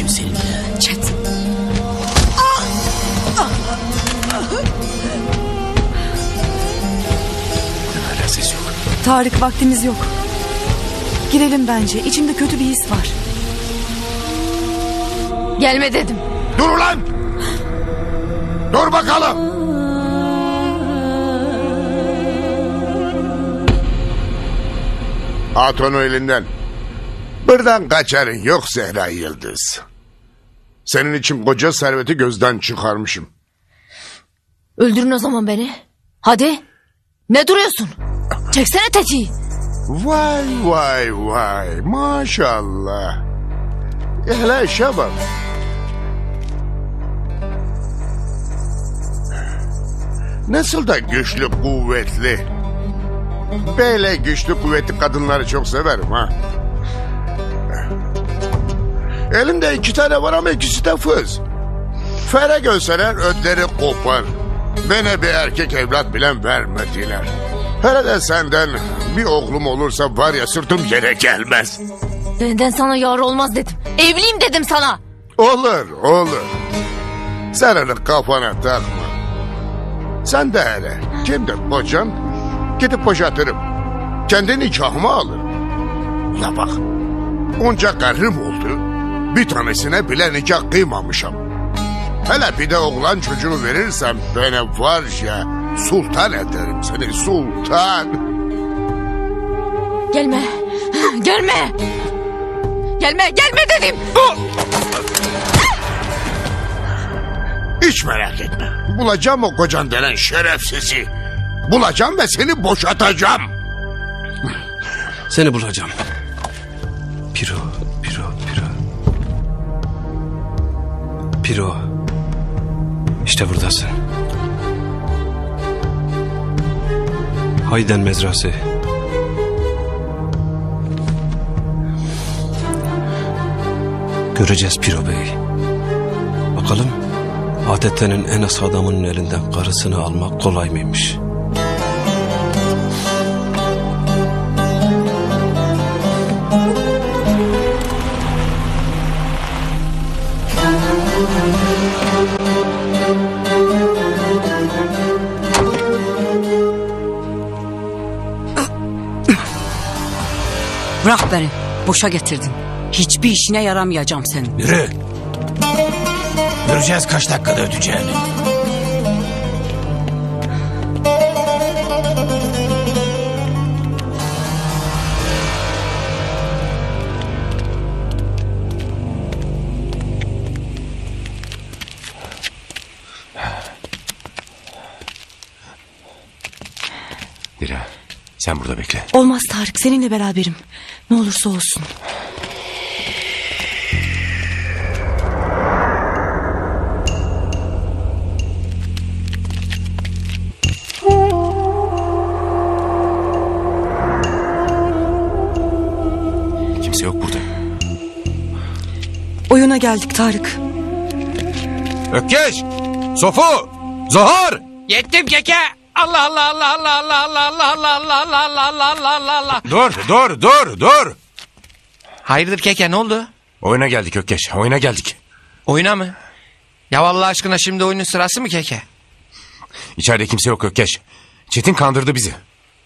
işim seninle. Çetin. Hala ses yok. Tarık, vaktimiz yok. Girelim bence. İçimde kötü bir his var. Gelme dedim. Dur ulan! Dur bakalım! At onu elinden. Buradan kaçarın yok Zehra Yıldız. Senin için koca serveti gözden çıkarmışım. Öldürün o zaman beni. Hadi. Ne duruyorsun? Çeksene tetiği. Vay vay vay maşallah. Hele işe bak. Nasıl da güçlü kuvvetli. Böyle güçlü kuvvetli kadınları çok severim ha. Elimde 2 tane var ama ikisi de fız. Fere görseler ödleri kopar. Bana bir erkek evlat bilen vermediler. Hele de senden bir oğlum olursa var ya sırtım yere gelmez. Benden sana yar olmaz dedim. Evliyim dedim sana. Olur olur. Sen onu kafana takma. Sen de hele kimdir kocan? Gidip boşatırım. Kendi nikahımı alırım. Ya bak. Onca karım oldu. Bir tanesine bile nikah kıymamışım. Hele bir de oğlan çocuğu verirsem bana var ya sultan ederim seni sultan. Gelme. Gelme. Gelme dedim. Hiç merak etme. Bulacağım o kocan denen şerefsizi. Bulacağım ve seni boşatacağım. Seni bulacağım. Piro. İşte buradasın. Hayden mezrası. Göreceğiz Piro Bey. Bakalım adetlerin en az adamının elinden karısını almak kolay mıymış? Bırak beni. Boşa getirdin. Hiçbir işine yaramayacağım senin. Yürü. Göreceğiz kaç dakikada ödeyeceğini. Dira, sen burada bekle. Olmaz Tarık, seninle beraberim. Ne olursa olsun. Kimse yok burada. Oyuna geldik Tarık. Ökkeş! Sofu! Zohar! Yettim keke. Allah Allah Allah Allah Allah Allah Allah Allah Allah Allah Allah Allah Allah Allah. Dur! Hayırdır keke, ne oldu? Oyuna geldik Ökkeş, oyuna geldik. Oyuna mı? Ya Allah aşkına şimdi oyunun sırası mı keke? İçeride kimse yok Ökkeş. Çetin kandırdı bizi.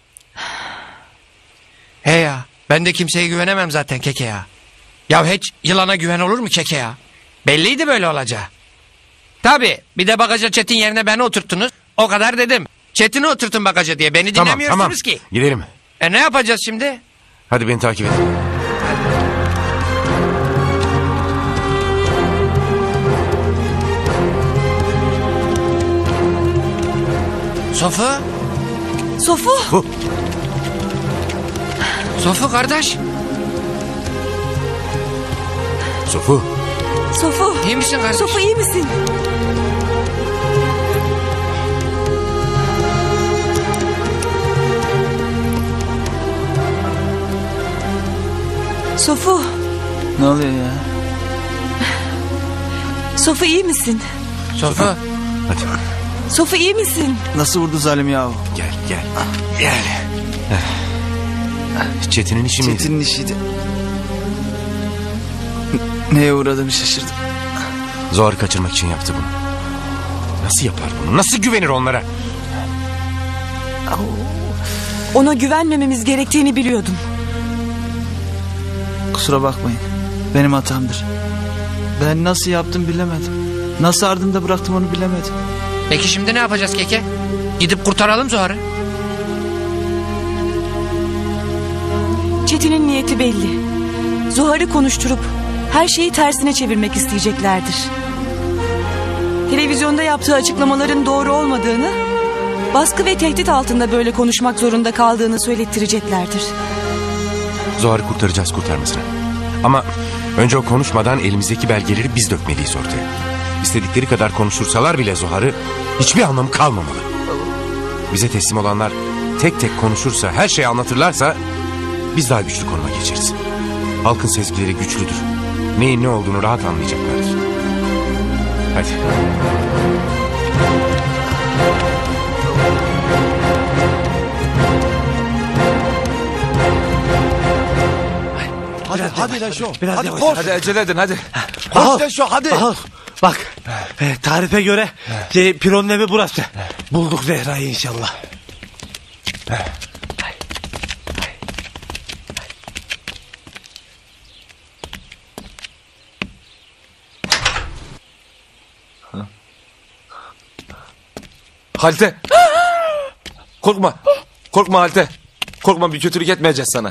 He ya, ben de kimseye güvenemem zaten keke ya. Ya hiç yılana güven olur mu keke ya? Belliydi böyle olacağı. Tabii bir de bagaja Çetin yerine beni oturttunuz. O kadar dedim. Çetin'i oturtun bagaja diye. Beni dinlemiyorsunuz tamam. ki. Gidelim. Ne yapacağız şimdi? Hadi beni takip et. Sofu? Sofu. Sofu kardeş. Sofu. Sofu. İyi misin kardeş? Sofu iyi misin? Sofu. Ne oluyor ya? Sofu iyi misin? Sofu. Hadi. Sofu iyi misin? Nasıl vurdu zalim yahu? Gel. Çetin'in işi miydi? Çetin'in işiydi. Neye uğradığımı şaşırdım. Zuhar'ı kaçırmak için yaptı bunu. Nasıl yapar bunu? Nasıl güvenir onlara? Ona güvenmememiz gerektiğini biliyordum. Kusura bakmayın. Benim hatamdır. Ben nasıl yaptım bilemedim. Nasıl ardımda bıraktım onu bilemedim. Peki şimdi ne yapacağız Keke? Gidip kurtaralım Zuhar'ı. Çetin'in niyeti belli. Zuhar'ı konuşturup her şeyi tersine çevirmek isteyeceklerdir. Televizyonda yaptığı açıklamaların doğru olmadığını, baskı ve tehdit altında böyle konuşmak zorunda kaldığını söylettireceklerdir. Zuhar'ı kurtaracağız kurtarmasına. Ama önce o konuşmadan elimizdeki belgeleri biz dökmeliyiz ortaya. İstedikleri kadar konuşursalar bile Zuhar'ı hiçbir anlamı kalmamalı. Bize teslim olanlar tek tek konuşursa, her şeyi anlatırlarsa biz daha güçlü konuma geçeriz. Halkın sezgileri güçlüdür. Neyin ne olduğunu rahat anlayacaklardır. Hadi. Hadi Reşo. Hadi koş. Hadi acele edin hadi. Koş Reşo hadi. Bak tarife göre Piron'un evi burası. Bulduk Zehra'yı inşallah. Halte. Korkma. Korkma Halte. Korkma, bir kötülük etmeyeceğiz sana.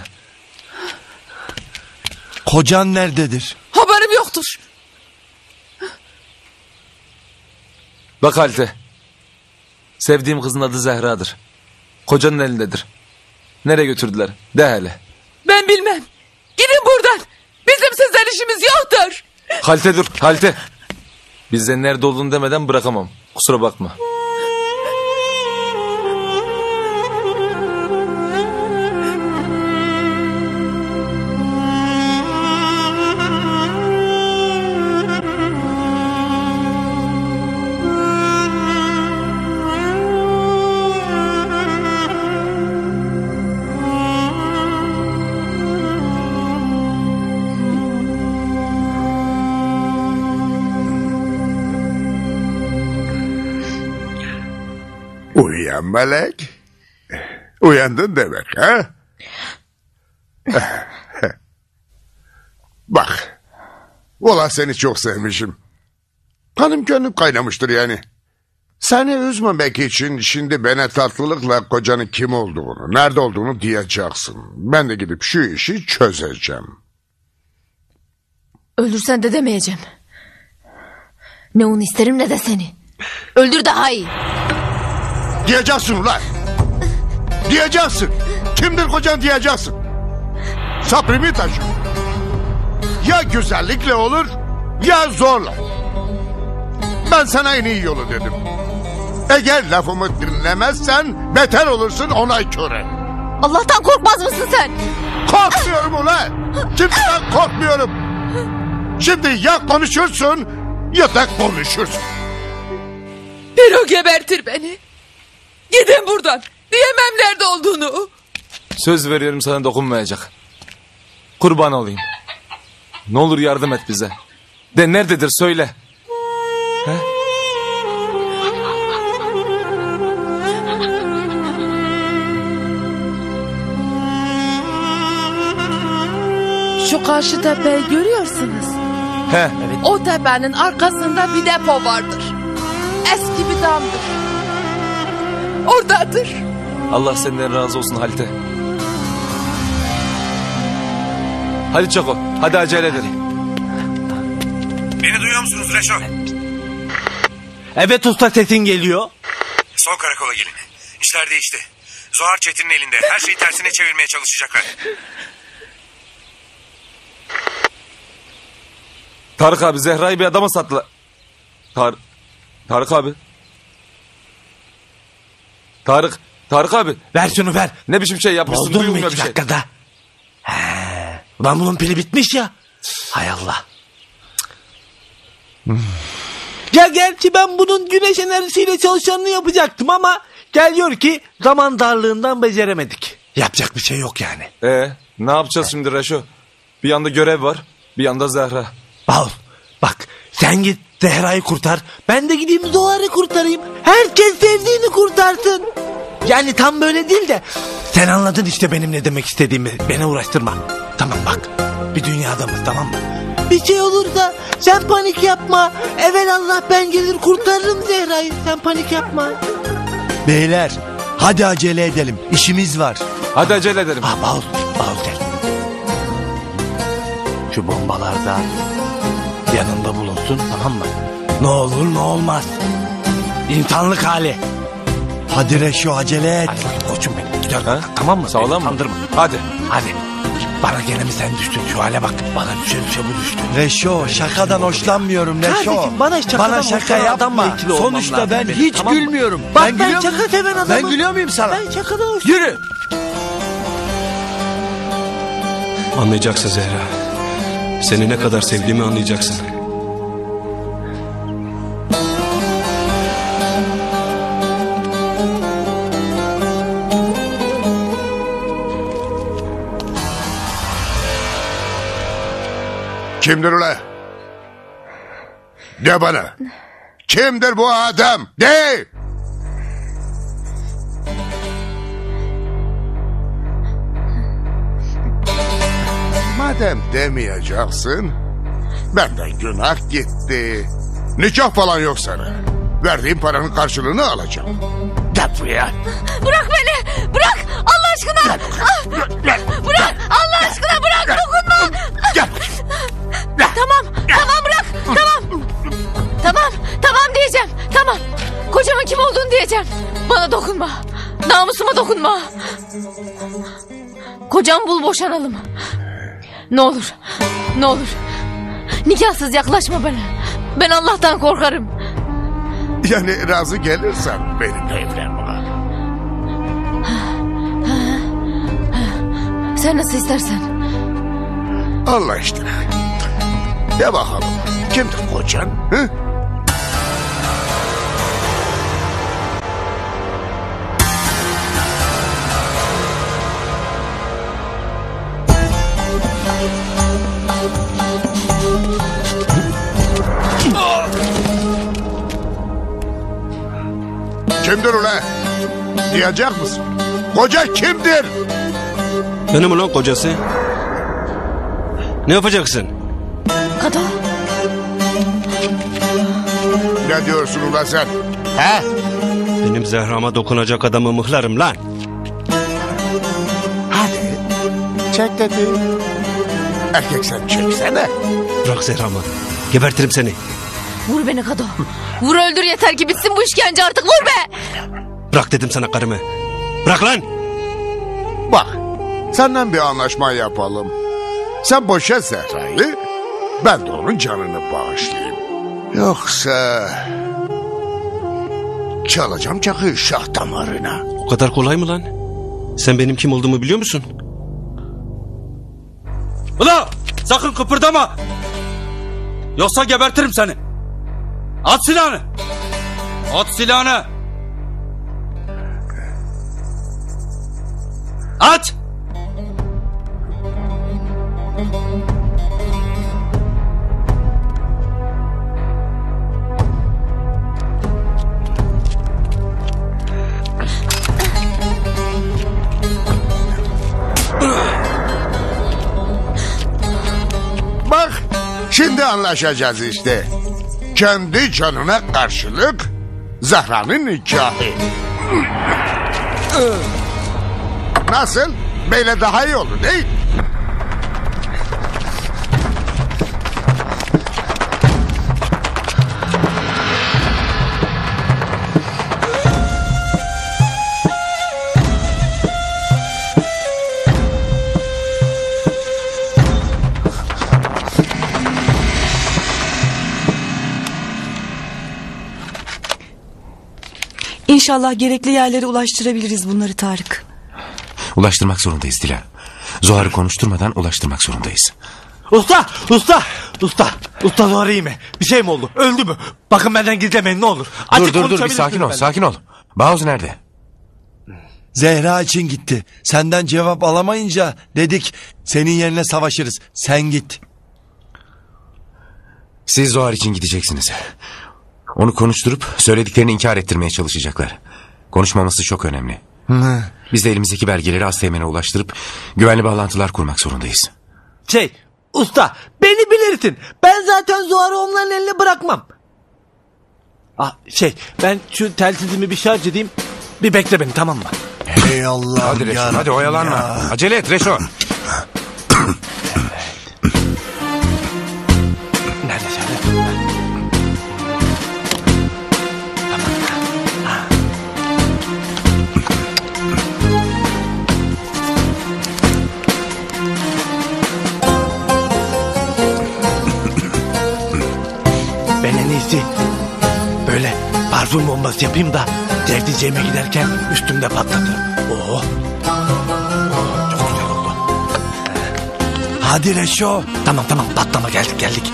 Kocan nerededir? Haberim yoktur. Bak Halte. Sevdiğim kızın adı Zehra'dır. Kocanın elindedir. Nereye götürdüler? De hele. Ben bilmem. Gidin buradan. Bizim sizden işimiz yoktur. Halte dur Halte. Bizden nerede olduğunu demeden bırakamam. Kusura bakma. Uyuyan melek. Uyandın demek ha? Bak. Valla seni çok sevmişim. Kanım gönlüm kaynamıştır yani. Seni üzmemek için şimdi bana tatlılıkla kocanın kim olduğunu, nerede olduğunu diyeceksin. Ben de gidip şu işi çözeceğim. Öldürsen de demeyeceğim. Ne onu isterim ne de seni. Öldür daha iyi. Diyeceksin ulan. Diyeceksin. Kimdir kocan diyeceksin. Sabrımı taşı. Ya güzellikle olur ya zorla. Ben sana en iyi yolu dedim. Eğer lafımı dinlemezsen beter olursun ona köre. Allah'tan korkmaz mısın sen? Korkmuyorum ulan. Kimseden korkmuyorum. Şimdi ya konuşursun ya da konuşursun. Piro gebertir beni. Gidin buradan. Diyemem nerede olduğunu. Söz veriyorum sana dokunmayacak. Kurban olayım. Ne olur yardım et bize. De nerededir söyle. He? Şu karşı tepeyi görüyorsunuz. He. O tepenin arkasında bir depo vardır. Eski bir damdır. Oradadır. Allah senden razı olsun Halte. Hadi Çako, hadi acele edelim. Beni duyuyor musunuz Reşo? Evet usta, sesin geliyor. Son karakola gelin. İşler değişti. Zuhar Çetin'in elinde. Her şeyi tersine çevirmeye çalışacaklar. Tarık abi, Zehra'yı bir adama sattılar. Tarık abi. Tarık abi. Ver şunu ver. Ne biçim şey yapmışsın, Buldun mu duymuyor 2 bir şey. dakikada? Ulan bunun pili bitmiş ya. Hay Allah. Ya gerçi ben bunun güneş enerjisiyle çalışanını yapacaktım ama geliyor ki zaman darlığından beceremedik. Yapacak bir şey yok yani. Ne yapacağız şimdi Reşo? Bir yanda görev var, bir yanda Zehra. Bağır. Bak sen git Zehra'yı kurtar. Ben de gideyim Zuhar'ı kurtarayım. Herkes sevdiğini kurtarsın. Yani tam böyle değil de. Sen anladın işte benim ne demek istediğimi. Beni uğraştırma. Tamam bak. Bir dünyadamız, tamam mı? Bir şey olursa sen panik yapma. Evelallah ben gelir kurtarırım Zehra'yı. Sen panik yapma. Beyler hadi acele edelim. İşimiz var. Hadi acele edelim. Bağır gel. Şu bombalar da yanında bulunsun, tamam mı? Ne olur ne olmaz. İnsanlık hali. Hadi Reşo acele et. Hadi bakayım koçum benim. Güzel bak, tamam mı? Sağlam mı? Kandırma. Hadi. Bana gene mi sen düştün? Şu hale bak. Bana düşe bu düştü. Reşo şakadan hoşlanmıyorum Reşo. Kardeşim, bana şaka yapma. Sonuçta ben hiç tamam gülmüyorum. Bak ben gülüyor şaka muyum? seven adamım. Ben gülüyor muyum sana? Ben şakadan hoşlanıyorum. Yürü. Anlayacaksın Zehra. Seni ne kadar sevdiğimi anlayacaksın. Kimdir ula? De bana. Kimdir bu adam? De! Madem demeyeceksin, benden günah gitti. Nikah falan yok sana. Verdiğim paranın karşılığını alacağım. Gel buraya. Bırak beni. Bırak. Allah aşkına. Bırak. Allah aşkına bırak. Dokunma. Gel. Tamam bırak. Tamam diyeceğim. Tamam. Kocamın kim olduğunu diyeceğim. Bana dokunma. Namusuma dokunma. Kocam bul boşanalım. Ne olur. Nikahsız yaklaşma bana. Ben Allah'tan korkarım. Yani razı gelirsen benimle evlenme. Sen nasıl istersen. Allah işte. De bakalım. Kimdir kocan? Hı? Kimdir ula? Diyecek misin? Koca kimdir? Benim ulan kocası. Ne yapacaksın? Kato. Ne diyorsun ula sen? He? Benim Zehra'ma dokunacak adamı mıhlarım lan. Hadi. Çek dedi. Erkek sen çeksene. Bırak Zehra'mı. Gebertirim seni. Vur beni Kato. Vur öldür yeter ki bitsin bu işkence artık. Vur be. Bırak dedim sana karımı. Bırak lan. Bak. Senden bir anlaşma yapalım. Sen boşa Zehra'yı. Ben de onun canını bağışlayayım. Yoksa... çalacağım çakıyı şah damarına. O kadar kolay mı lan? Sen benim kim olduğumu biliyor musun? Ula sakın kıpırdama. Yoksa gebertirim seni. At silahını. At silahını. At. Bak şimdi anlaşacağız işte. Kendi canına karşılık Zehra'nın nikahı. Nasıl? Böyle daha iyi olur değil mi? İnşallah gerekli yerlere ulaştırabiliriz bunları Tarık. Ulaştırmak zorundayız Dila. Zuhar'ı konuşturmadan ulaştırmak zorundayız. Usta Zuhar iyi mi? Bir şey mi oldu? Öldü mü? Bakın benden gizlemeyin ne olur. Açık Dur bir konuşabilirsiniz sakin ol. Bağız nerede? Zehra için gitti. Senden cevap alamayınca dedik senin yerine savaşırız. Sen git. Siz Zuhar için gideceksiniz. Onu konuşturup söylediklerini inkar ettirmeye çalışacaklar. Konuşmaması çok önemli. Biz de elimizdeki belgeleri Asteğmen'e ulaştırıp güvenli bağlantılar kurmak zorundayız. Usta beni bilirsin. Ben zaten Zuhar'ı onların eline bırakmam. Ben şu telsizimi bir şarj edeyim. Bir bekle beni, tamam mı? Ey Allah. Hadi Reşo, hadi oyalanma. Acele et Reşo. Nerede şöyle? Ben en iyisi böyle parfüm bombası yapayım da Cevdiciğime giderken üstümde patlatırım. Çok güzel oldu. Hadi Reşo. Tamam patlama, geldik.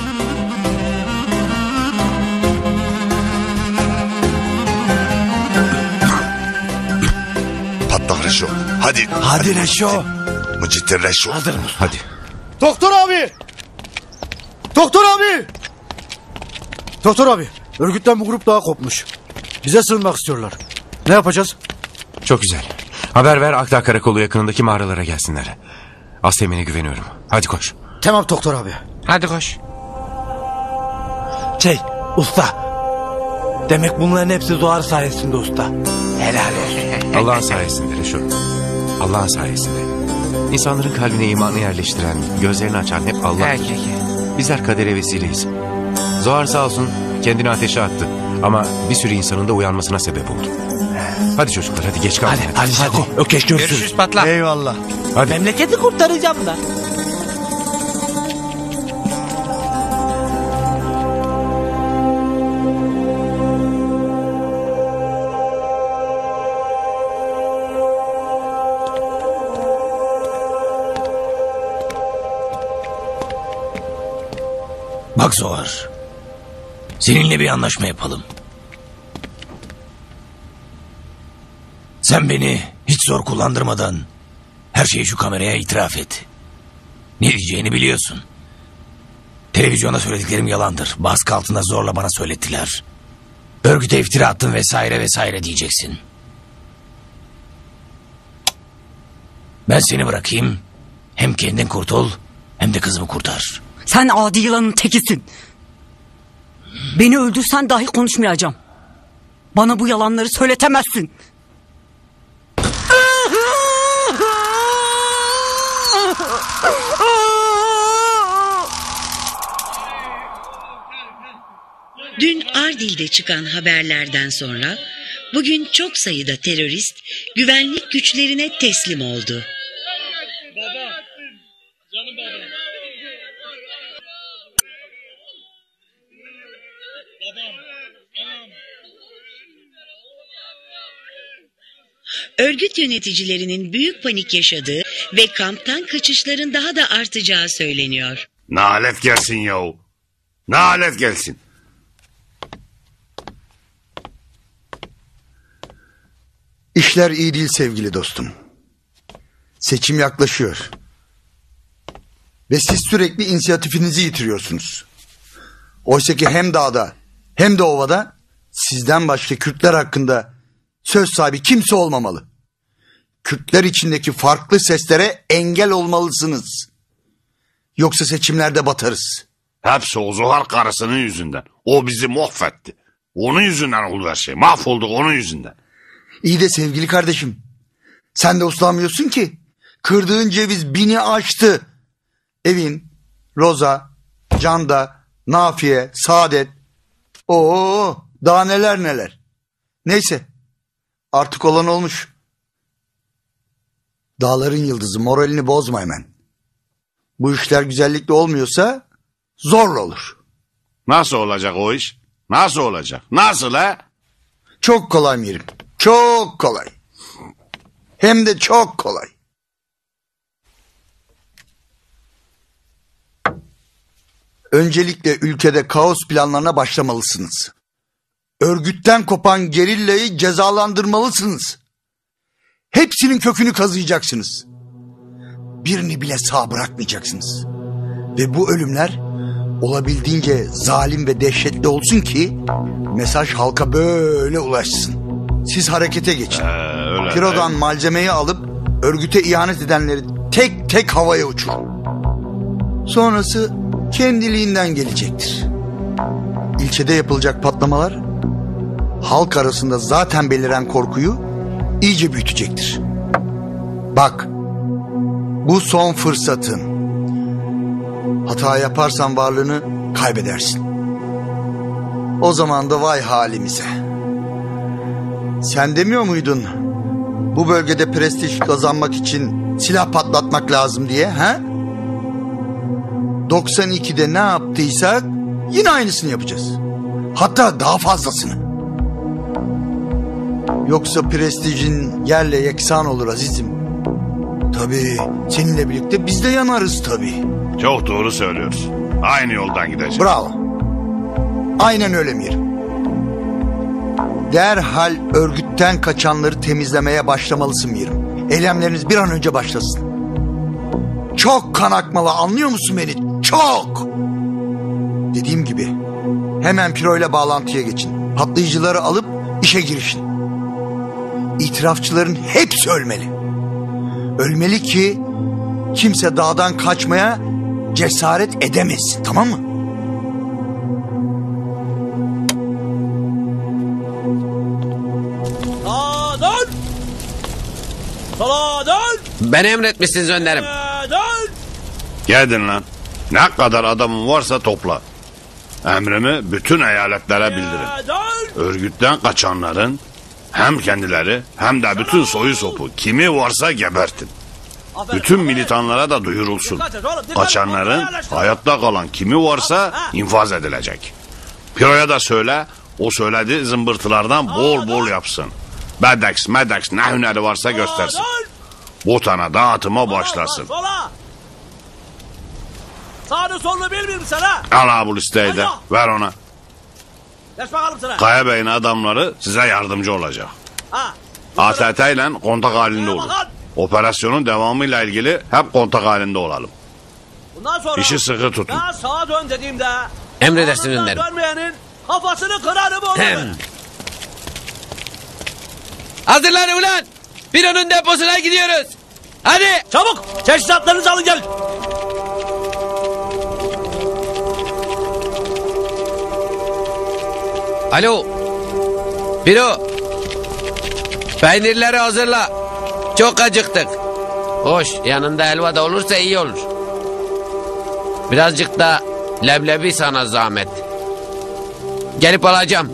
Patlak Reşo. Hadi. Hadi Reşo. Mıcittir Reşo. Hazır mısın? Hadi. Doktor abi. Doktor abi. Doktor abi. Örgütten bu grup daha kopmuş. Bize sığınmak istiyorlar. Ne yapacağız? Çok güzel. Haber ver, Akdağ Karakolu yakınındaki mağaralara gelsinler. Asteğmen'e güveniyorum. Hadi koş. Tamam doktor abi. Hadi koş. Usta. Demek bunların hepsi Zuhar sayesinde usta. Helal olsun. Allah'ın sayesinde Reşo. Allah'ın sayesinde. İnsanların kalbine imanı yerleştiren, gözlerini açan hep Allah. Bizler kadere vesileyiz. Zuhar sağ olsun kendini ateşe attı. Ama bir sürü insanın da uyanmasına sebep oldu. Hadi çocuklar, hadi geç kalmayın. Hadi Şako. Ökeş görüşürüz. Görüşürüz Patlak. Eyvallah. Hadi. Memleketi kurtaracağım da. Bak Zuhar, seninle bir anlaşma yapalım. Sen beni hiç zor kullandırmadan her şeyi şu kameraya itiraf et. Ne diyeceğini biliyorsun. Televizyonda söylediklerim yalandır. Baskı altında zorla bana söylettiler. Örgüte iftira attın vesaire diyeceksin. Ben seni bırakayım. Hem kendin kurtul hem de kızımı kurtar. Sen adi yılanın tekisin. Beni öldürsen dahi konuşmayacağım. Bana bu yalanları söyletemezsin. Dün Ardil'de çıkan haberlerden sonra bugün çok sayıda terörist güvenlik güçlerine teslim oldu. Örgüt yöneticilerinin büyük panik yaşadığı ve kamptan kaçışların daha da artacağı söyleniyor. Nalet gelsin yahu. Nalet gelsin. İşler iyi değil sevgili dostum. Seçim yaklaşıyor. Ve siz sürekli inisiyatifinizi yitiriyorsunuz. Oysa ki hem dağda hem de ovada sizden başka Kürtler hakkında söz sahibi kimse olmamalı. Kürtler içindeki farklı seslere engel olmalısınız. Yoksa seçimlerde batarız. Hepsi o Zuhar karısının yüzünden. O bizi mahvetti. Onun yüzünden oldu her şey. Mahvolduk onun yüzünden. İyi de sevgili kardeşim, sen de uslanmıyorsun ki. Kırdığın ceviz 1000'i aştı. Evin, Roza, Canda, Nafiye, Saadet. Daha neler. Neyse, artık olan olmuş. Dağların yıldızı, moralini bozma hemen. Bu işler güzellikle olmuyorsa zorla olur. Nasıl olacak o iş? Nasıl olacak? Nasıl ha? Çok kolay Mirim. Çok kolay. Hem de çok kolay. Öncelikle ülkede kaos planlarına başlamalısınız. Örgütten kopan gerillayı cezalandırmalısınız. Hepsinin kökünü kazıyacaksınız. Birini bile sağ bırakmayacaksınız. Ve bu ölümler olabildiğince zalim ve dehşetli olsun ki mesaj halka böyle ulaşsın. Siz harekete geçin. Firo'dan malzemeyi alıp örgüte ihanet edenleri tek tek havaya uçurun. Sonrası kendiliğinden gelecektir. İlçede yapılacak patlamalar halk arasında zaten beliren korkuyu iyice büyütecektir. Bak, bu son fırsatın. Hata yaparsan varlığını kaybedersin. O zaman da vay halimize. Sen demiyor muydun bu bölgede prestij kazanmak için silah patlatmak lazım diye, ha? 92'de ne yaptıysak yine aynısını yapacağız. Hatta daha fazlasını. Yoksa prestijin yerle yeksan olur azizim. Tabii seninle birlikte biz de yanarız tabii. Çok doğru söylüyorsun. Aynı yoldan gideceğiz. Bravo. Aynen öyle Mirim. Derhal örgütten kaçanları temizlemeye başlamalısın Mirim. Eylemleriniz bir an önce başlasın. Çok kan akmalı, anlıyor musun beni? Çok. Dediğim gibi hemen Piro ile bağlantıya geçin. Patlayıcıları alıp işe girişin. İtirafçıların hepsi ölmeli. Ölmeli ki kimse dağdan kaçmaya cesaret edemesin, tamam mı? Sağdan! Sola dön! Beni emretmişsiniz önderim. Gelin lan. Ne kadar adamın varsa topla. Emrimi bütün eyaletlere bildirin. Örgütten kaçanların hem kendileri hem de bütün soyu sopu kimi varsa gebertin. Bütün militanlara da duyurulsun. Kaçanların hayatta kalan kimi varsa infaz edilecek. Piro'ya da söyle, o söylediği zımbırtılardan bol bol yapsın. Bedex, medex ne hüneri varsa göstersin. Botana dağıtıma başlasın. Sağını solunu bilmiyorum sana. Al bu listeyi de ver ona. Geç bakalım sana. Kaya Bey'in adamları size yardımcı olacak. ATT ile kontak halinde olun. Operasyonun devamıyla ilgili hep kontak halinde olalım. Bundan sonra İşi sıkı tutun. ben sağa dön dediğimde Emredersiniz önderim. dönmeyenin kafasını kırarım oğlum. Hazırlanın ulan. Piro'nun deposuna gidiyoruz. Hadi. Çabuk teçhizatlarınızı alın gelin. Alo. Piro. Peynirleri hazırla. Çok acıktık. Hoş, yanında helva da olursa iyi olur. Birazcık da leblebi sana zahmet. Gelip alacağım.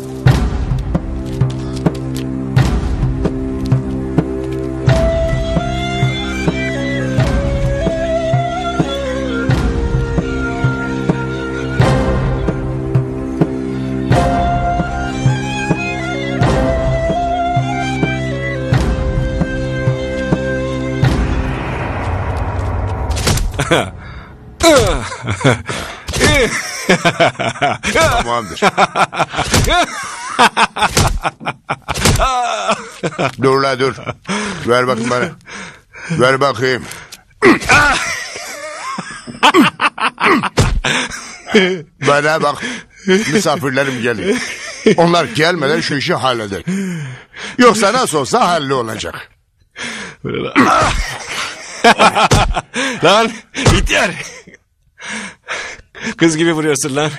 Tamamdır. Dur la dur. Ver bakayım bana. Ver bakayım. Bana bak. Misafirlerim geliyor. Onlar gelmeden şu işi halleder. Yoksa nasıl olsa hallolacak. Lan ihtiyar. Kız gibi vuruyorsun lan.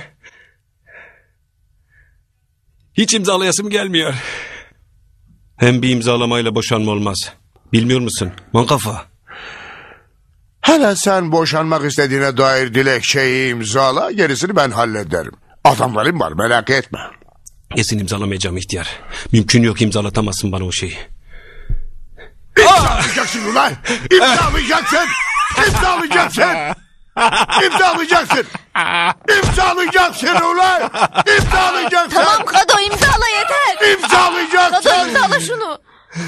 Hiç imzalayasım gelmiyor. Hem bir imzalamayla boşanma olmaz. Bilmiyor musun? Mankafa. Hele sen boşanmak istediğine dair dilekçeyi imzala, gerisini ben hallederim. Adamlarım var, merak etme. Kesin imzalamayacağım ihtiyar. Mümkün yok, imzalatamazsın bana o şeyi. İmzalayacaksın ulan! İmzalayacaksın! İmzalayacaksın! İmzalayacaksın! İmzalayacaksın ulan! İmzalayacaksın! Tamam Kado, imzala yeter. İmzalayacaksın! Kado, imzala şunu.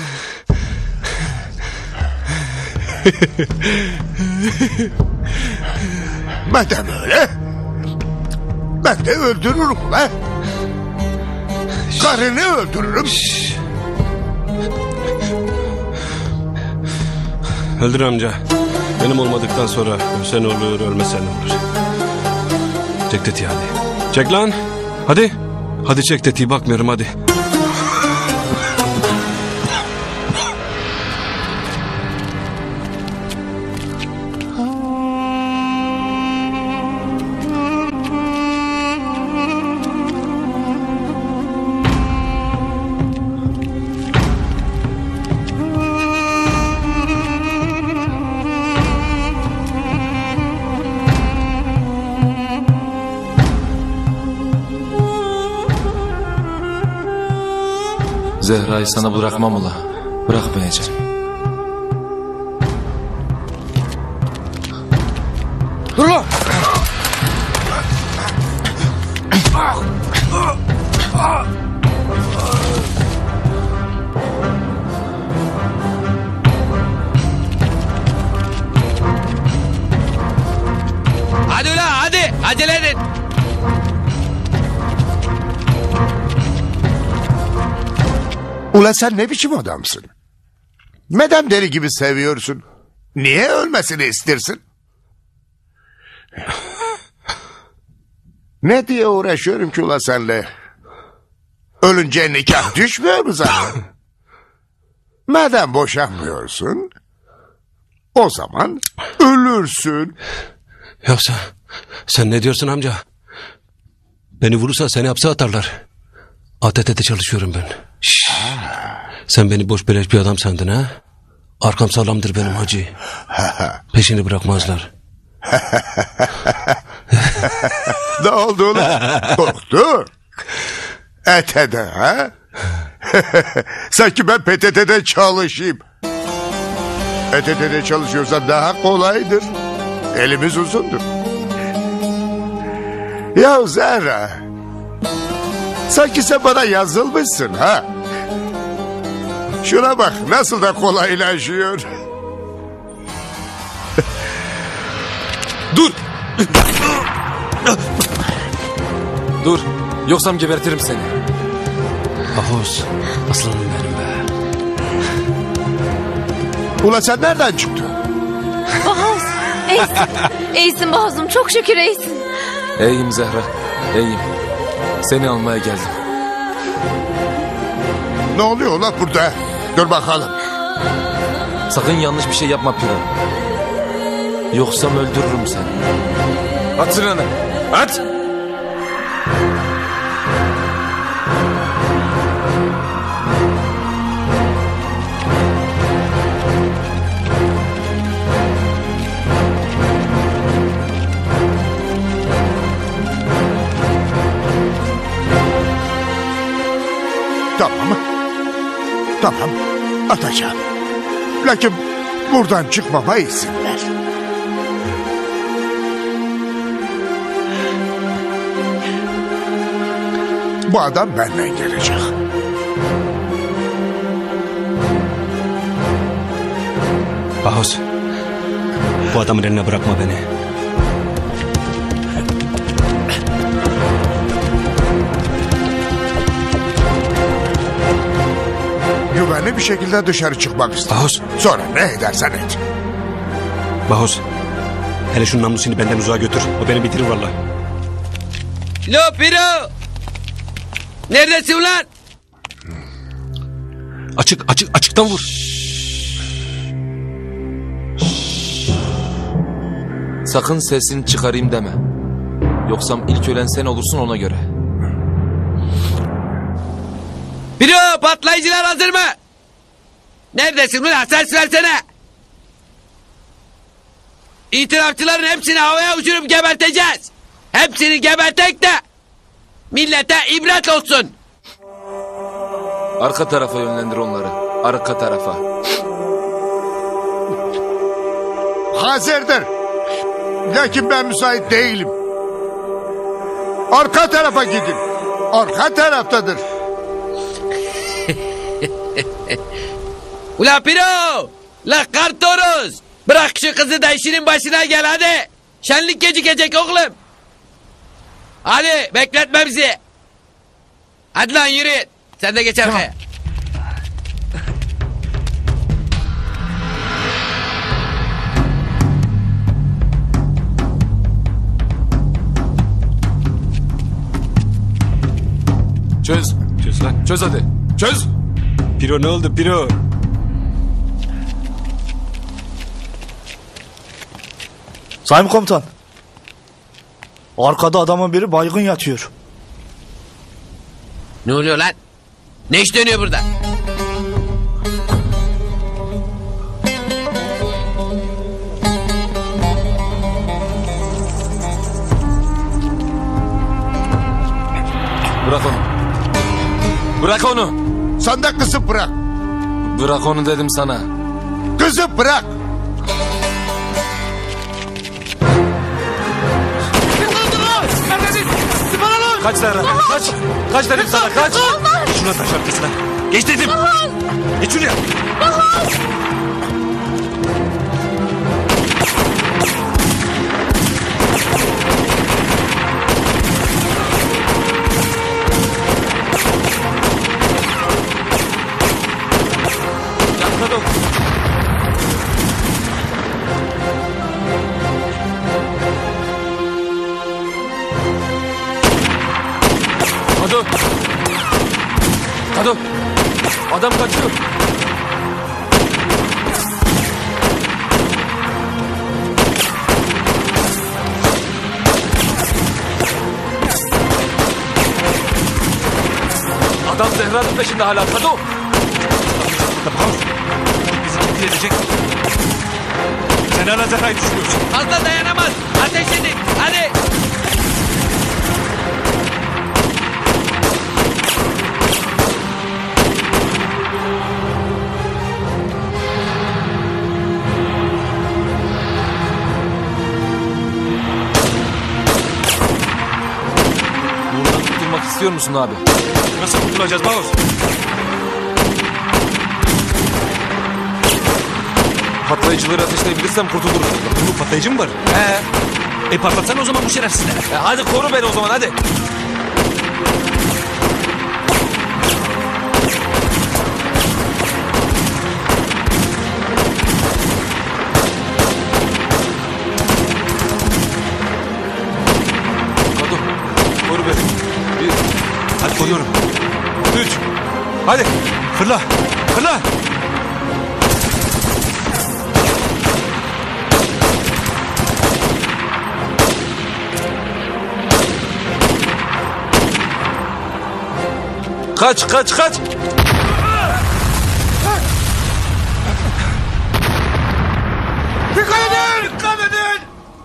Madem öyle, ben de öldürürüm ulan! Karını öldürürüm! Öldür amca. Benim olmadıktan sonra ölsen olur, ölmesen olur. Çek tetiği hadi. Çek lan. Hadi. Hadi çek tetiği, bakmıyorum hadi. Zehra'yı sana bırakmam ula. Bırakmayacağım. Dur lan. Hadi ulan hadi. Acele edin. Ula sen ne biçim adamsın? Madem deli gibi seviyorsun, niye ölmesini istersin? Ne diye uğraşıyorum ki ula senle? Ölünce nikah düşmüyor mu zaten? Madem boşanmıyorsun, o zaman ölürsün. Yoksa sen ne diyorsun amca? Beni vurursa seni hapse atarlar. ATT'de çalışıyorum ben. Şşş. Sen beni boş beleş bir adam sandın ha? Arkam sağlamdır benim hacı. Peşini bırakmazlar. Ne oldu ulan? Korktu. ET'de ha? Sanki ben PTT'de çalışayım. ETT'de çalışıyorsan daha kolaydır. Elimiz uzundur. Ya Zehra, sanki sen bana yazılmışsın ha? Şuna bak nasıl da kolaylaşıyor. Dur. Dur. Yoksam gebertirim seni. Ahuz, aslanım benim be. Ulan sen nereden çıktın? Bahaz. İyisin. İyisin Bahaz'ım. Çok şükür iyisin. İyiyim Zehra. İyiyim. Seni almaya geldim. Ne oluyor ulan burada? Dur bakalım. Sakın yanlış bir şey yapma Piro. Yoksam öldürürüm seni. At silahını. At. Tamam, atacağım. Lakin buradan çıkmama izin ver. Bu adam benden gelecek. Ahuz, bu adamın eline bırakma beni. Güvenli bir şekilde dışarı çıkmak istedim. Bahuz. Sonra ne edersen et. Bahuz, hele şu namlusunu benden uzağa götür. O beni bitirir valla. Lo Piro. Neredesin ulan? Açıktan vur. Sakın sesini çıkarayım deme. Yoksam ilk ölen sen olursun ona göre. Piro, patlayıcılar hazır mı? Neredesin ulan? Ses versene. İtirafçıların hepsini havaya uçurup geberteceğiz. Hepsini gebertek de millete ibret olsun. Arka tarafa yönlendir onları. Arka tarafa. Hazırdır. Lakin ben müsait değilim. Arka tarafa gidin. Arka taraftadır. Ula Piro! La Kartoruz! Bırak şu kızı da işinin başına gel hadi. Şenlik gecikecek oğlum. Hadi bekletme bizi. Hadi lan yürü. Sen de geç arkaya. Çöz. Çöz lan. Çöz hadi. Çöz. Piro ne oldu Piro? Sayın komutan. Arkada adamın biri baygın yatıyor. Ne oluyor lan? Ne iş dönüyor burada? Bırak onu. Bırak onu. Sen de kızı bırak. Bırak onu dedim sana. Kızı bırak. Kaç Zehra. Kaç. Kaç dedim sana kaç. Şuna taş arkasına. Geç dedim. Geç şuraya. Kado. Kado. Adam kaçıyor. Adam Zehra'nın peşinde hala. Kado. Bizi tehdit edecek. Sen hala Zehra'yı düşünüyorsun. Fazla dayanamaz. Ateş edin. Hadi. Buradan kurtulmak istiyor musun abi? Nasıl kurtulacağız Bağız? Patlayıcıları ateşleyebilirsem kurtuluruz. Bunun patlayıcı mı var? Patlatsana o zaman bu şerefsizleri. Hadi koru beni o zaman hadi. Kado, koru beni. Bir, Hadi koruyorum. 3, hadi. Fırla. Fırla. Kaç, kaç, kaç. Dikkat edin. Dikkat edin.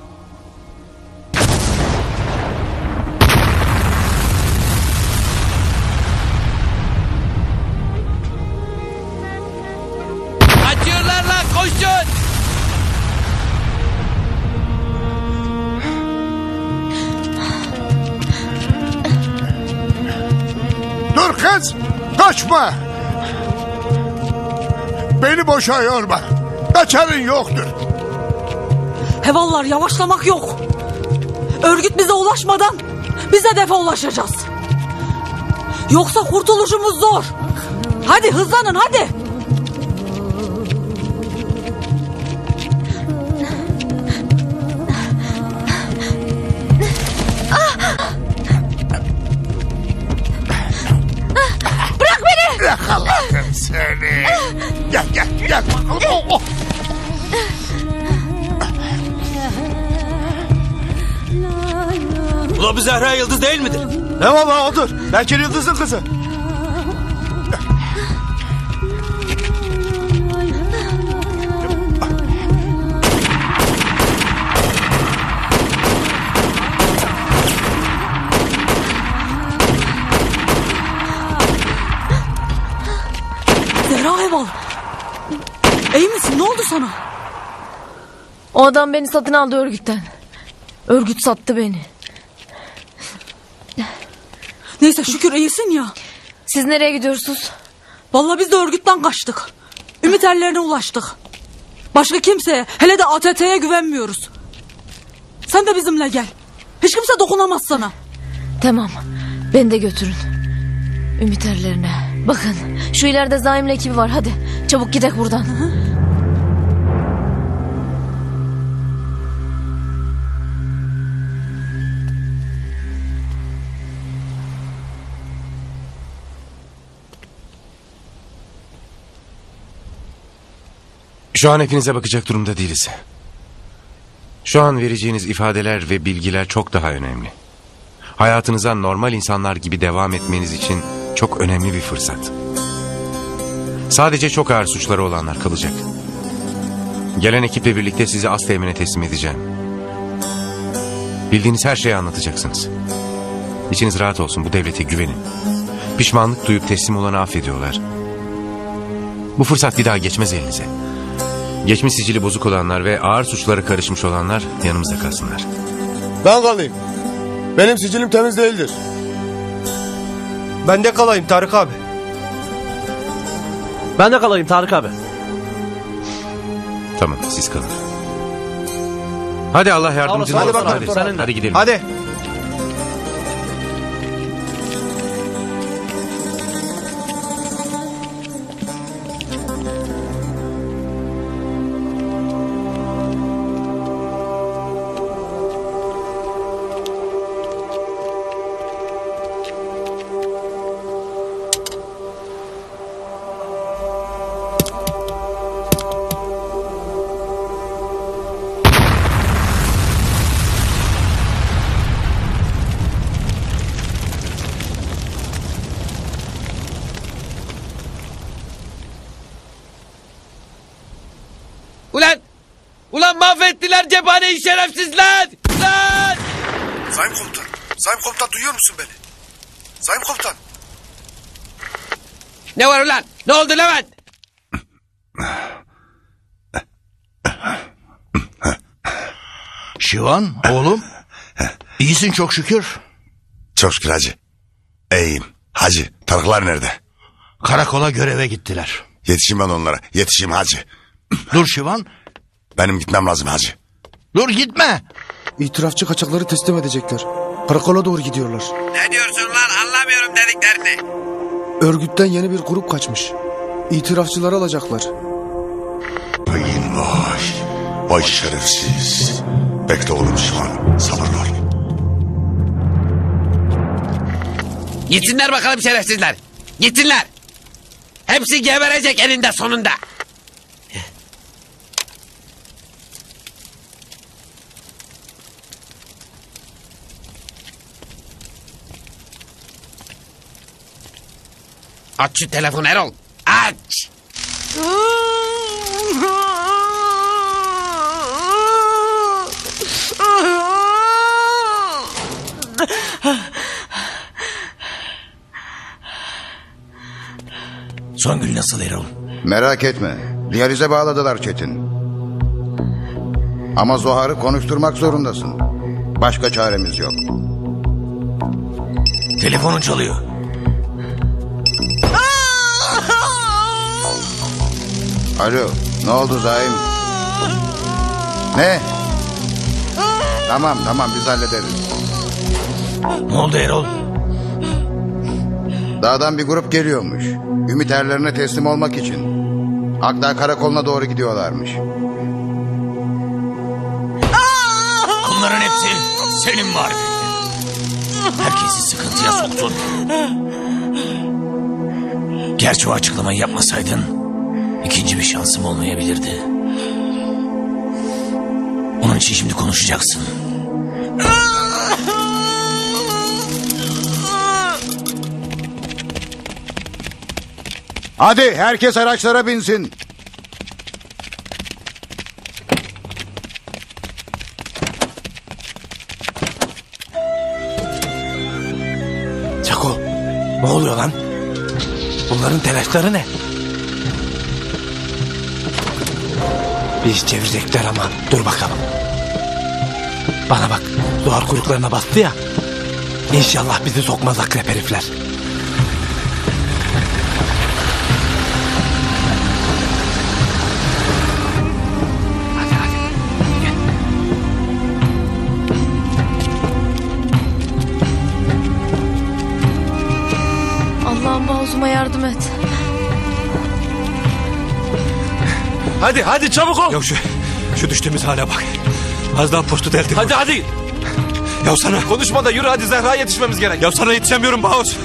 Kaçıyorlar lan koşun. Dur kız. Kaçma. Beni boşa yorma. Kaçarın yoktur. Hevallar yavaşlamak yok. Örgüt bize ulaşmadan biz hedefe ulaşacağız. Yoksa kurtuluşumuz zor. Hadi hızlanın hadi. Bırak beni. Yakaladım seni. Gel gel gel. Oh, oh. Ula bu Zehra Yıldız değil midir? Ne valla odur. Bekir Yıldız'ın kızı. Zehra Heval. İyi misin? Ne oldu sana? O adam beni satın aldı örgütten. Örgüt sattı beni. Neyse şükür iyisin ya. Siz nereye gidiyorsunuz? Vallahi biz de örgütten kaçtık. Ümit ellerine ulaştık. Başka kimseye, hele de ATT'ye güvenmiyoruz. Sen de bizimle gel. Hiç kimse dokunamaz sana. Tamam. Beni de götürün. Ümit erlerine. Bakın şu ileride Zaim'le ekibi var. Hadi çabuk gidek buradan. Şu an hepinize bakacak durumda değiliz. Şu an vereceğiniz ifadeler ve bilgiler çok daha önemli. Hayatınıza normal insanlar gibi devam etmeniz için çok önemli bir fırsat. Sadece çok ağır suçları olanlar kalacak. Gelen ekiple birlikte sizi Asteğmen'e teslim edeceğim. Bildiğiniz her şeyi anlatacaksınız. İçiniz rahat olsun, bu devlete güvenin. Pişmanlık duyup teslim olanı affediyorlar. Bu fırsat bir daha geçmez elinize. Geçmiş sicili bozuk olanlar ve ağır suçlara karışmış olanlar yanımızda kalsınlar. Ben kalayım. Benim sicilim temiz değildir. Ben de kalayım Tarık abi. Ben de kalayım Tarık abi. Tamam, siz kalın. Hadi Allah yardımcınız olsun. Hadi bakalım. Hadi gidelim. Hadi. Ulan mahvettiler cephaneyi şerefsizler! Lan! Sayın komutan. Sayın komutan duyuyor musun beni? Sayın komutan. Ne var ulan? Ne oldu Levent? Şivan oğlum. İyisin çok şükür. Çok şükür hacı. İyiyim. Hacı, Tarıklar nerede? Karakola göreve gittiler. Yetişeyim ben onlara. Yetişeyim hacı. Dur Şivan. Benim gitmem lazım hacı. Dur gitme. İtirafçı kaçakları teslim edecekler. Karakola doğru gidiyorlar. Ne diyorsun lan? Anlamıyorum dediklerini. Örgütten yeni bir grup kaçmış. İtirafçıları alacaklar. Vay. Vay şerefsiz. Bekle oğlum şu an. Sabırlı ol. Gitsinler bakalım şerefsizler. Gitsinler. Hepsi geberecek eninde sonunda. Aç şu telefonu Erol. Aç. Songül nasıl Erol? Merak etme. Diyalize bağladılar Çetin. Ama Zohar'ı konuşturmak zorundasın. Başka çaremiz yok. Telefonun çalıyor. Alo, ne oldu Zaim? Ne? Tamam biz hallederiz. Ne oldu Erol? Dağdan bir grup geliyormuş. Ümit erlerine teslim olmak için. Akdağ karakoluna doğru gidiyorlarmış. Bunların hepsi senin marifetin. Herkesi sıkıntıya soktun. Gerçi o açıklamayı yapmasaydın ikinci bir şansım olmayabilirdi. Onun için şimdi konuşacaksın. Hadi herkes araçlara binsin. Çako, ne oluyor lan? Bunların telaşları ne? Bir iş çevirecekler ama dur bakalım. Bana bak, duvar kuyruklarına bastı ya. İnşallah bizi sokmaz akrep herifler. Allah'ım Mahuz'uma yardım et. Hadi çabuk ol. Yok şu düştüğümüz hale bak. Az daha postu deldim. Hadi. Ya sana. Konuşma da yürü hadi Zehra'ya yetişmemiz gerek. Ya sana yetişemiyorum Mahuz.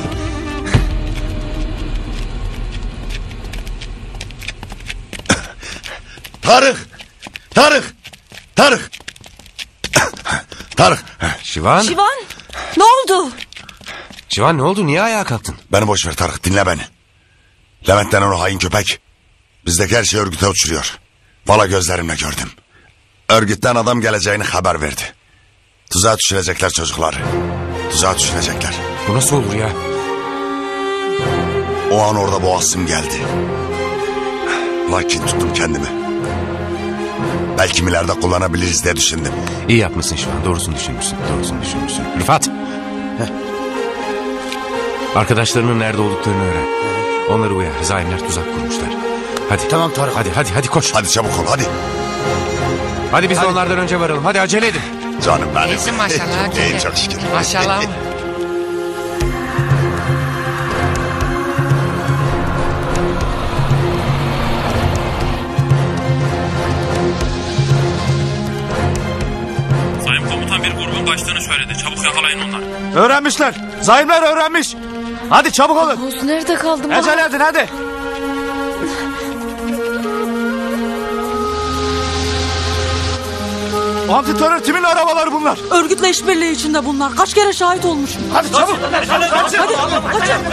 Tarık! Tarık! Tarık! Tarık! Şivan? Şivan ne oldu? Şivan ne oldu? Niye ayağa kalktın? Beni boş ver Tarık, dinle beni. Levent denen o hain köpek bizdeki her şeyi örgüte uçuruyor. Valla gözlerimle gördüm. Örgütten adam geleceğini haber verdi. Tuzağa düşürecekler çocuklar. Tuzağa düşürecekler. Bu nasıl olur ya? O an orada boğazım geldi. Lakin tuttum kendimi. Belki ileride kullanabiliriz diye düşündüm. İyi yapmışsın Şivan. Doğrusunu düşünmüşsün. Doğrusunu düşünmüşsün. Rıfat. Arkadaşlarının nerede olduklarını öğren. Onları uyar. Zaimler tuzak kurmuşlar. Hadi. Tamam Tarık. Hadi koş. Hadi çabuk ol hadi. Hadi biz de onlardan önce varalım. Hadi acele edin. Canım benim. İyisin maşallah. İyiyim çok şükür. Maşallah. Sayın komutan bir grubun kaçtığını söyledi. Çabuk yakalayın onları. Öğrenmişler. Zaimler öğrenmiş. Hadi çabuk olun. Oğuz nerede kaldım? Acele edin hadi. Antiterör timin arabaları bunlar. Örgütle işbirliği içinde bunlar. Kaç kere şahit olmuşum. Hadi çabuk. Hadi kaçın.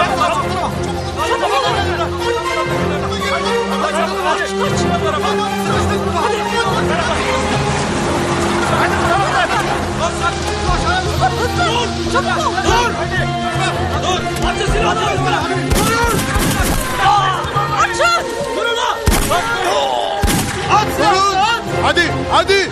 Hadi.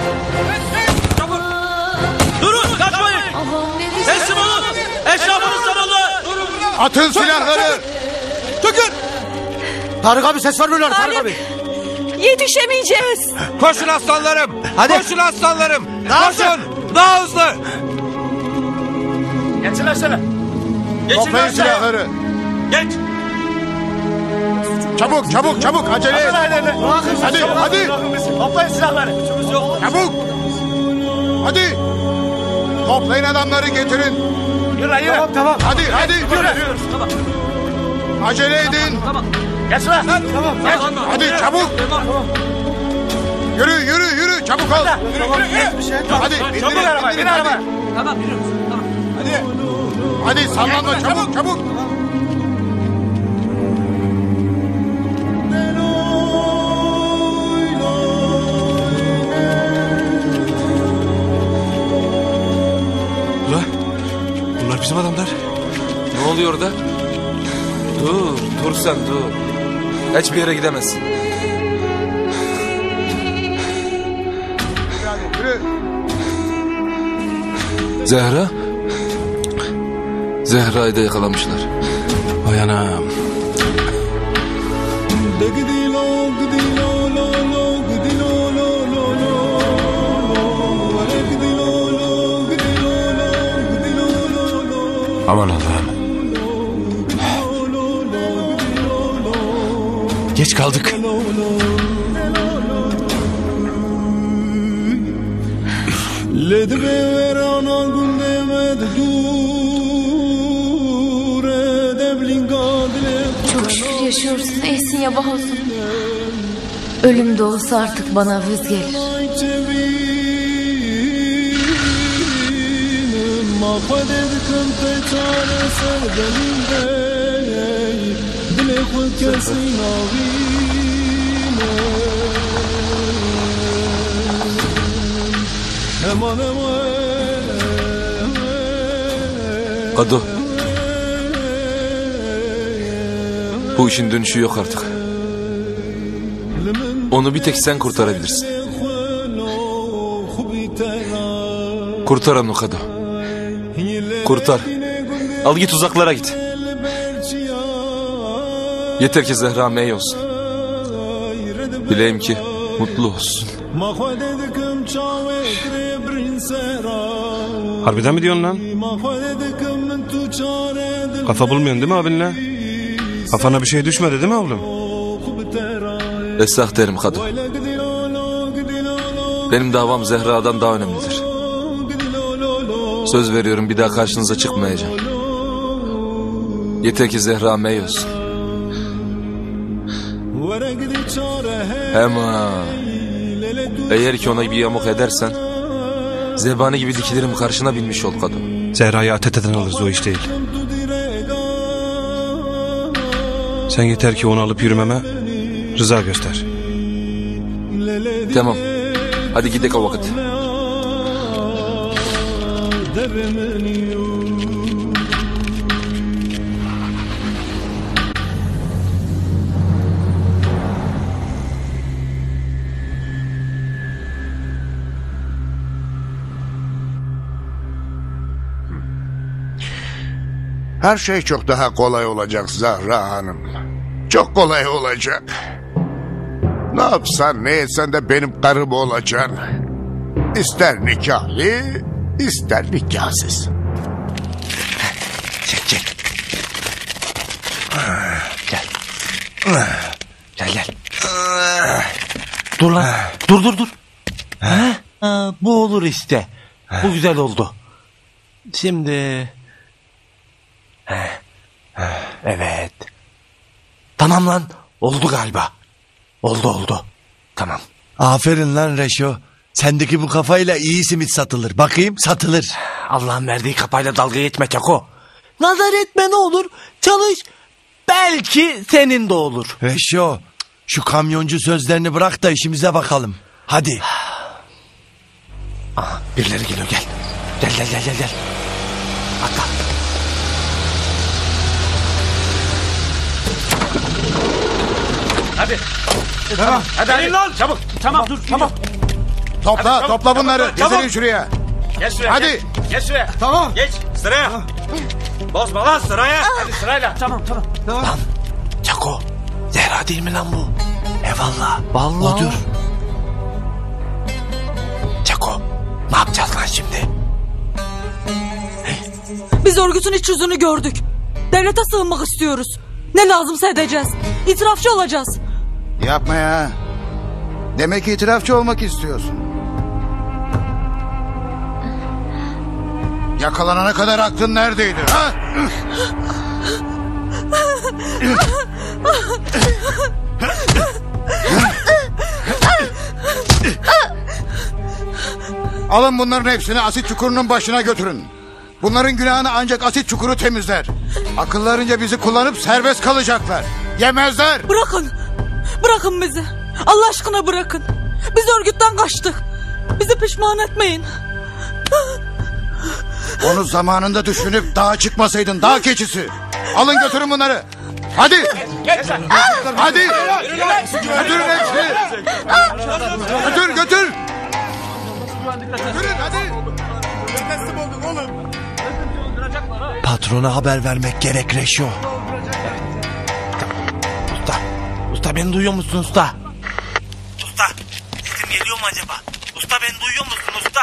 Durun kaçmayın. Teslim olun. Eşrafınız tamamlı. Atın silahları. Çökün. Tarık abi ses vermiyorlar Tarık abi. Yetişemeyeceğiz. Koşun aslanlarım. Hadi. Koşun aslanlarım. Koşun. Daha hızlı. Geçin aşağı. Toplayın silahları. Geç. Çabuk acele et. Hadi. Toplayın silahları. Çabuk. Hadi. Toplayın adamları getirin. Yürü. Tamam. Hadi. Yürü. Tamam. Acele edin. Geç lan. Tamam. Hadi çabuk. Yürü. Çabuk ol. Hadi. Çabuk araba. İn araba. Tamam yürüyoruz. Tamam. Hadi sallanma çabuk. Bunlar bizim adamlar. Ne oluyor orada? Dur sen dur. Hiçbir yere gidemezsin. Zehra? Zehra'yı da yakalamışlar. Vay anam. Aman Allah'ım. Geç kaldık. Çok şükür yaşıyorsun. İyisin ya olsun. Ölüm de olsa artık bana vız gelir. Kado. Bu işin dönüşü yok artık. Onu bir tek sen kurtarabilirsin. Kurtar onu Kado. Kurtar. Al git uzaklara git. Yeter ki Zehra mey olsun. Bileyim ki mutlu olsun. Harbiden mi diyorsun lan? Kafa bulmuyorsun değil mi abinle? Kafana bir şey düşmedi değil mi oğlum? Esah derim Kado. Benim davam Zehra'dan daha önemlidir. Söz veriyorum bir daha karşınıza çıkmayacağım. Yeter ki Zehra mey olsun. Hemen. Eğer ki ona bir yamuk edersen... Zebani gibi dikilirim karşına binmiş ol kadın. Zehra'yı ATT'den alırız, o iş değil. Sen yeter ki onu alıp yürümeme rıza göster. Tamam. Hadi gidelim o vakit. Her şey çok daha kolay olacak Zahra Hanım. Çok kolay olacak. Ne yapsan ne etsen de benim karım olacaksın. İster nikahlı, ister nikahsız. Çek. Gel. Gel. Dur lan. Dur. Bu olur işte. Bu güzel oldu. Şimdi... Evet. Tamam lan. Oldu galiba. Oldu. Tamam. Aferin lan Reşo. Sendeki bu kafayla iyi simit satılır. Bakayım, satılır. Allah'ın verdiği kafayla dalga geçme Çako. Nazar etme ne olur. Çalış. Belki senin de olur. Reşo, şu kamyoncu sözlerini bırak da işimize bakalım. Hadi. Aha, birileri geliyor, gel. Gel. Atla. Hadi. Tamam. Hadi lan. Çabuk. Tamam dur. Tamam. Topla bunları. Çabuk. Getirin şuraya. Geç şuraya. Hadi. Geç şuraya. Tamam. Geç sıraya. Bozma lan sıraya. Hadi sırayla. Tamam. Lan Çako, Zehra değil mi lan bu? Eyvallah. Vallahi. Odur. Çako, ne yapacağız lan şimdi? Biz örgütün iç yüzünü gördük. Devlete sığınmak istiyoruz. Ne lazımsa edeceğiz. İtirafçı olacağız. Yapma ya. Demek ki itirafçı olmak istiyorsun. Yakalanana kadar aklın neredeydi? Ha? Alın bunların hepsini asit çukurunun başına götürün. Bunların günahını ancak asit çukuru temizler. Akıllarınca bizi kullanıp serbest kalacaklar. Yemezler. Bırakın bizi. Allah aşkına bırakın. Biz örgütten kaçtık. Bizi pişman etmeyin. Onu zamanında düşünüp dağa çıkmasaydın, dağ keçisi. Alın götürün bunları. Hadi. Hadi. Götürün hepsini. Götür. Götürün hadi. Patrona haber vermek gerek Reşo. Usta beni duyuyor musun usta? Usta sesim geliyor mu acaba? Usta beni duyuyor musun usta?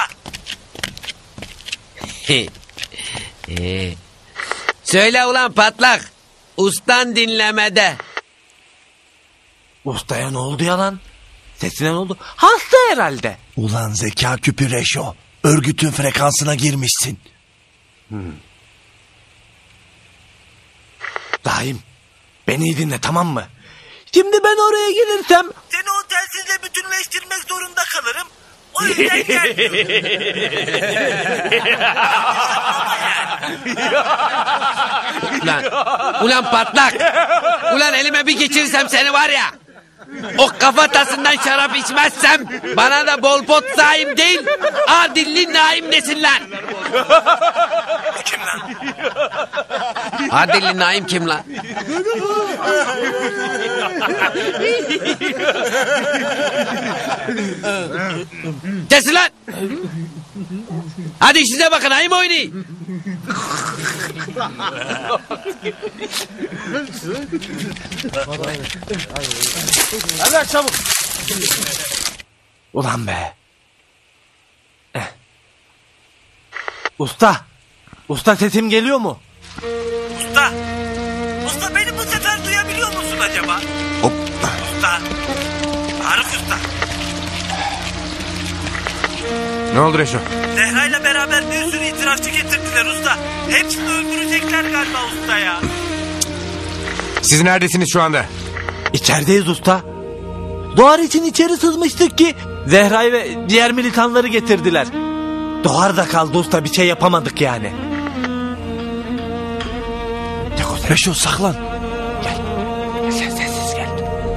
Söyle ulan patlak. Ustan dinlemede. Ustaya ne oldu ya lan? Sesine ne oldu? Hasta herhalde. Ulan zeka küpü Reşo. Örgütün frekansına girmişsin. Daim beni iyi dinle, tamam mı? Şimdi ben oraya gelirsem seni o telsizle bütünleştirmek zorunda kalırım. O yüzden Ulan patlak. Ulan elime bir geçirirsem seni var ya. O kafatasından şarap içmezsem bana da bol pot Zaim değil, Adilli Naim desinler. Kim lan? Adilli Naim kim lan? Kesin lan. Hadi işinize bakın, ayım oynayın. Hadi çabuk. Ulan be. Usta sesim geliyor mu? Usta beni bu sefer duyabiliyor musun acaba? Hop. Usta. Arif usta. Ne oldu Reşo? Zehra'yla beraber bir sürü itirafçı getirdiler usta. Hepsini öldürecekler galiba usta ya. Siz neredesiniz şu anda? İçerideyiz usta. Doğar için içeri sızmıştık ki Zehra'yı ve diğer militanları getirdiler. Doğar da kaldı usta, bir şey yapamadık yani. Reşo saklan. Sen sessiz gel.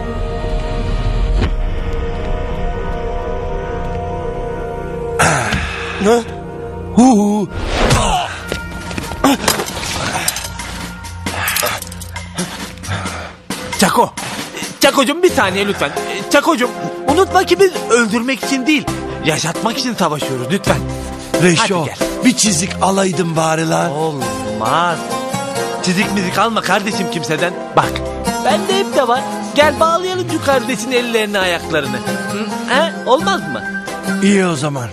Ne? Hu. Çako. Çakocuğum bir saniye lütfen. Çakocuğum unutma ki biz öldürmek için değil, yaşatmak için savaşıyoruz lütfen. Reşo bir çizik alaydın bari lan. Olmaz. Çizik mizik alma kardeşim kimseden. Bak bende hep de var. Gel bağlayalım şu kardeşin ellerini ayaklarını. He? Olmaz mı? İyi o zaman.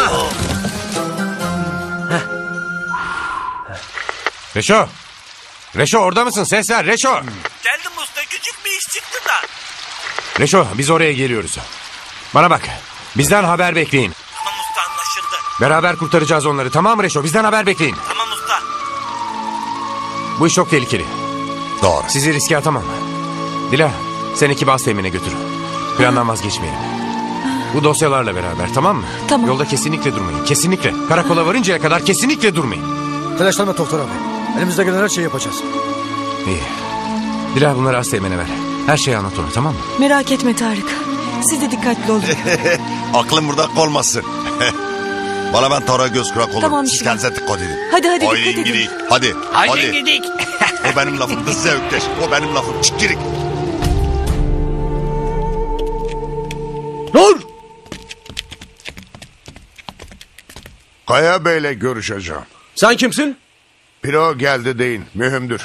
Reşo. Reşo orada mısın? Ses ver Reşo. Geldim usta, küçük bir iş çıktı da. Reşo biz oraya geliyoruz. Bana bak. Bizden haber bekleyin. Tamam usta, anlaşıldı. Beraber kurtaracağız onları, tamam mı Reşo? Bizden haber bekleyin. Tamam usta. Bu iş çok tehlikeli. Doğru. Sizi riske atamam. Dila sen ekibi az temine götür. Plandan vazgeçmeyelim. Bu dosyalarla beraber, tamam mı? Tamam. Yolda kesinlikle durmayın. Kesinlikle. Karakola varıncaya kadar kesinlikle durmayın. Telaşlanma doktor abi. Elimizde gelen her şeyi yapacağız. İyi. Dila bunları az temine ver. Her şeyi anlat ona, tamam mı? Merak etme Tarık. Siz de dikkatli olun. Aklım burada kalmasın. Bana ben Tara göz kulak olurum. Tamam, Siz şimdi. kendinize dikkat edin. Hadi dikkat Haydi edin. gidik. Hadi. Haydi gidik. O benim lafım. Dız zevkleş. O benim lafım. Çık girik. Dur! Kaya Bey'le görüşeceğim. Sen kimsin? Piro geldi deyin. Mühimdir.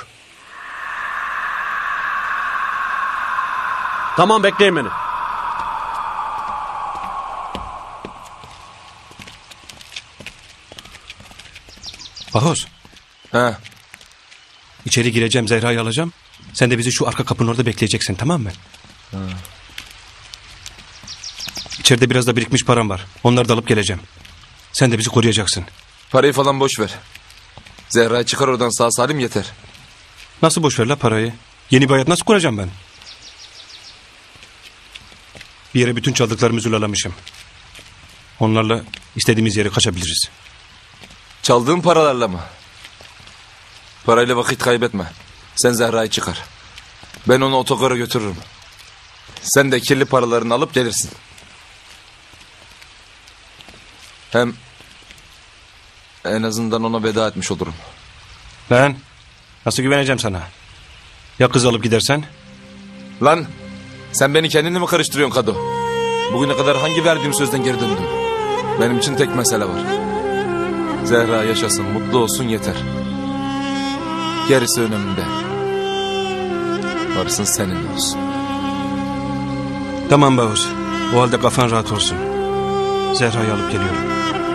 Tamam, bekleyin beni. Bahoz. He. İçeri gireceğim, Zehra'yı alacağım. Sen de bizi şu arka kapının orada bekleyeceksin, tamam mı? Ha. İçeride biraz da birikmiş param var. Onları da alıp geleceğim. Sen de bizi koruyacaksın. Parayı falan boş ver. Zehra'yı çıkar oradan sağ salim yeter. Nasıl boş ver la parayı? Yeni bir hayat nasıl kuracağım ben? Bir yere bütün çaldıklarımızı ulalamışım. Onlarla istediğimiz yere kaçabiliriz. Çaldığın paralarla mı? Parayla vakit kaybetme. Sen Zehra'yı çıkar. Ben onu otogara götürürüm. Sen de kirli paralarını alıp gelirsin. Hem en azından ona veda etmiş olurum. Ben nasıl güveneceğim sana? Ya kız alıp gidersen? Lan sen beni kendinle mi karıştırıyorsun Kado? Bugüne kadar hangi verdiğim sözden geri döndüm? Benim için tek mesele var. Zehra yaşasın, mutlu olsun yeter. Gerisi önemli değil. Varsın senin olsun. Tamam Bağız. O halde kafan rahat olsun. Zehra'yı alıp geliyorum.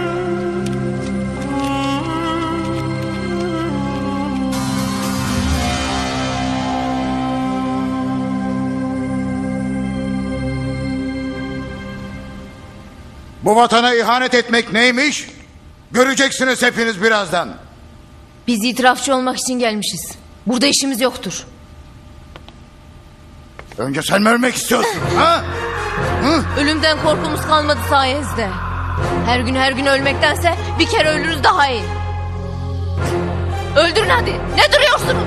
Bu vatana ihanet etmek neymiş? Göreceksiniz hepiniz birazdan. Biz itirafçı olmak için gelmişiz. Burada işimiz yoktur. Önce sen mi ölmek istiyorsun? Ha? Hı? Ölümden korkumuz kalmadı sayenizde. Her gün ölmektense bir kere ölürüz daha iyi. Öldürün hadi. Ne duruyorsunuz?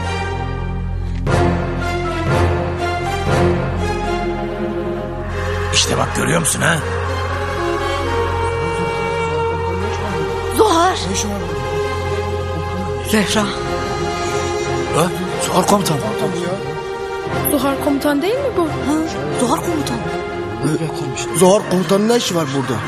İşte bak, görüyor musun ha? Zuhar. Zehra. Zuhar komutan. Zuhar komutan değil mi bu? Zuhar komutan. Zuhar komutanın ne işi var burada?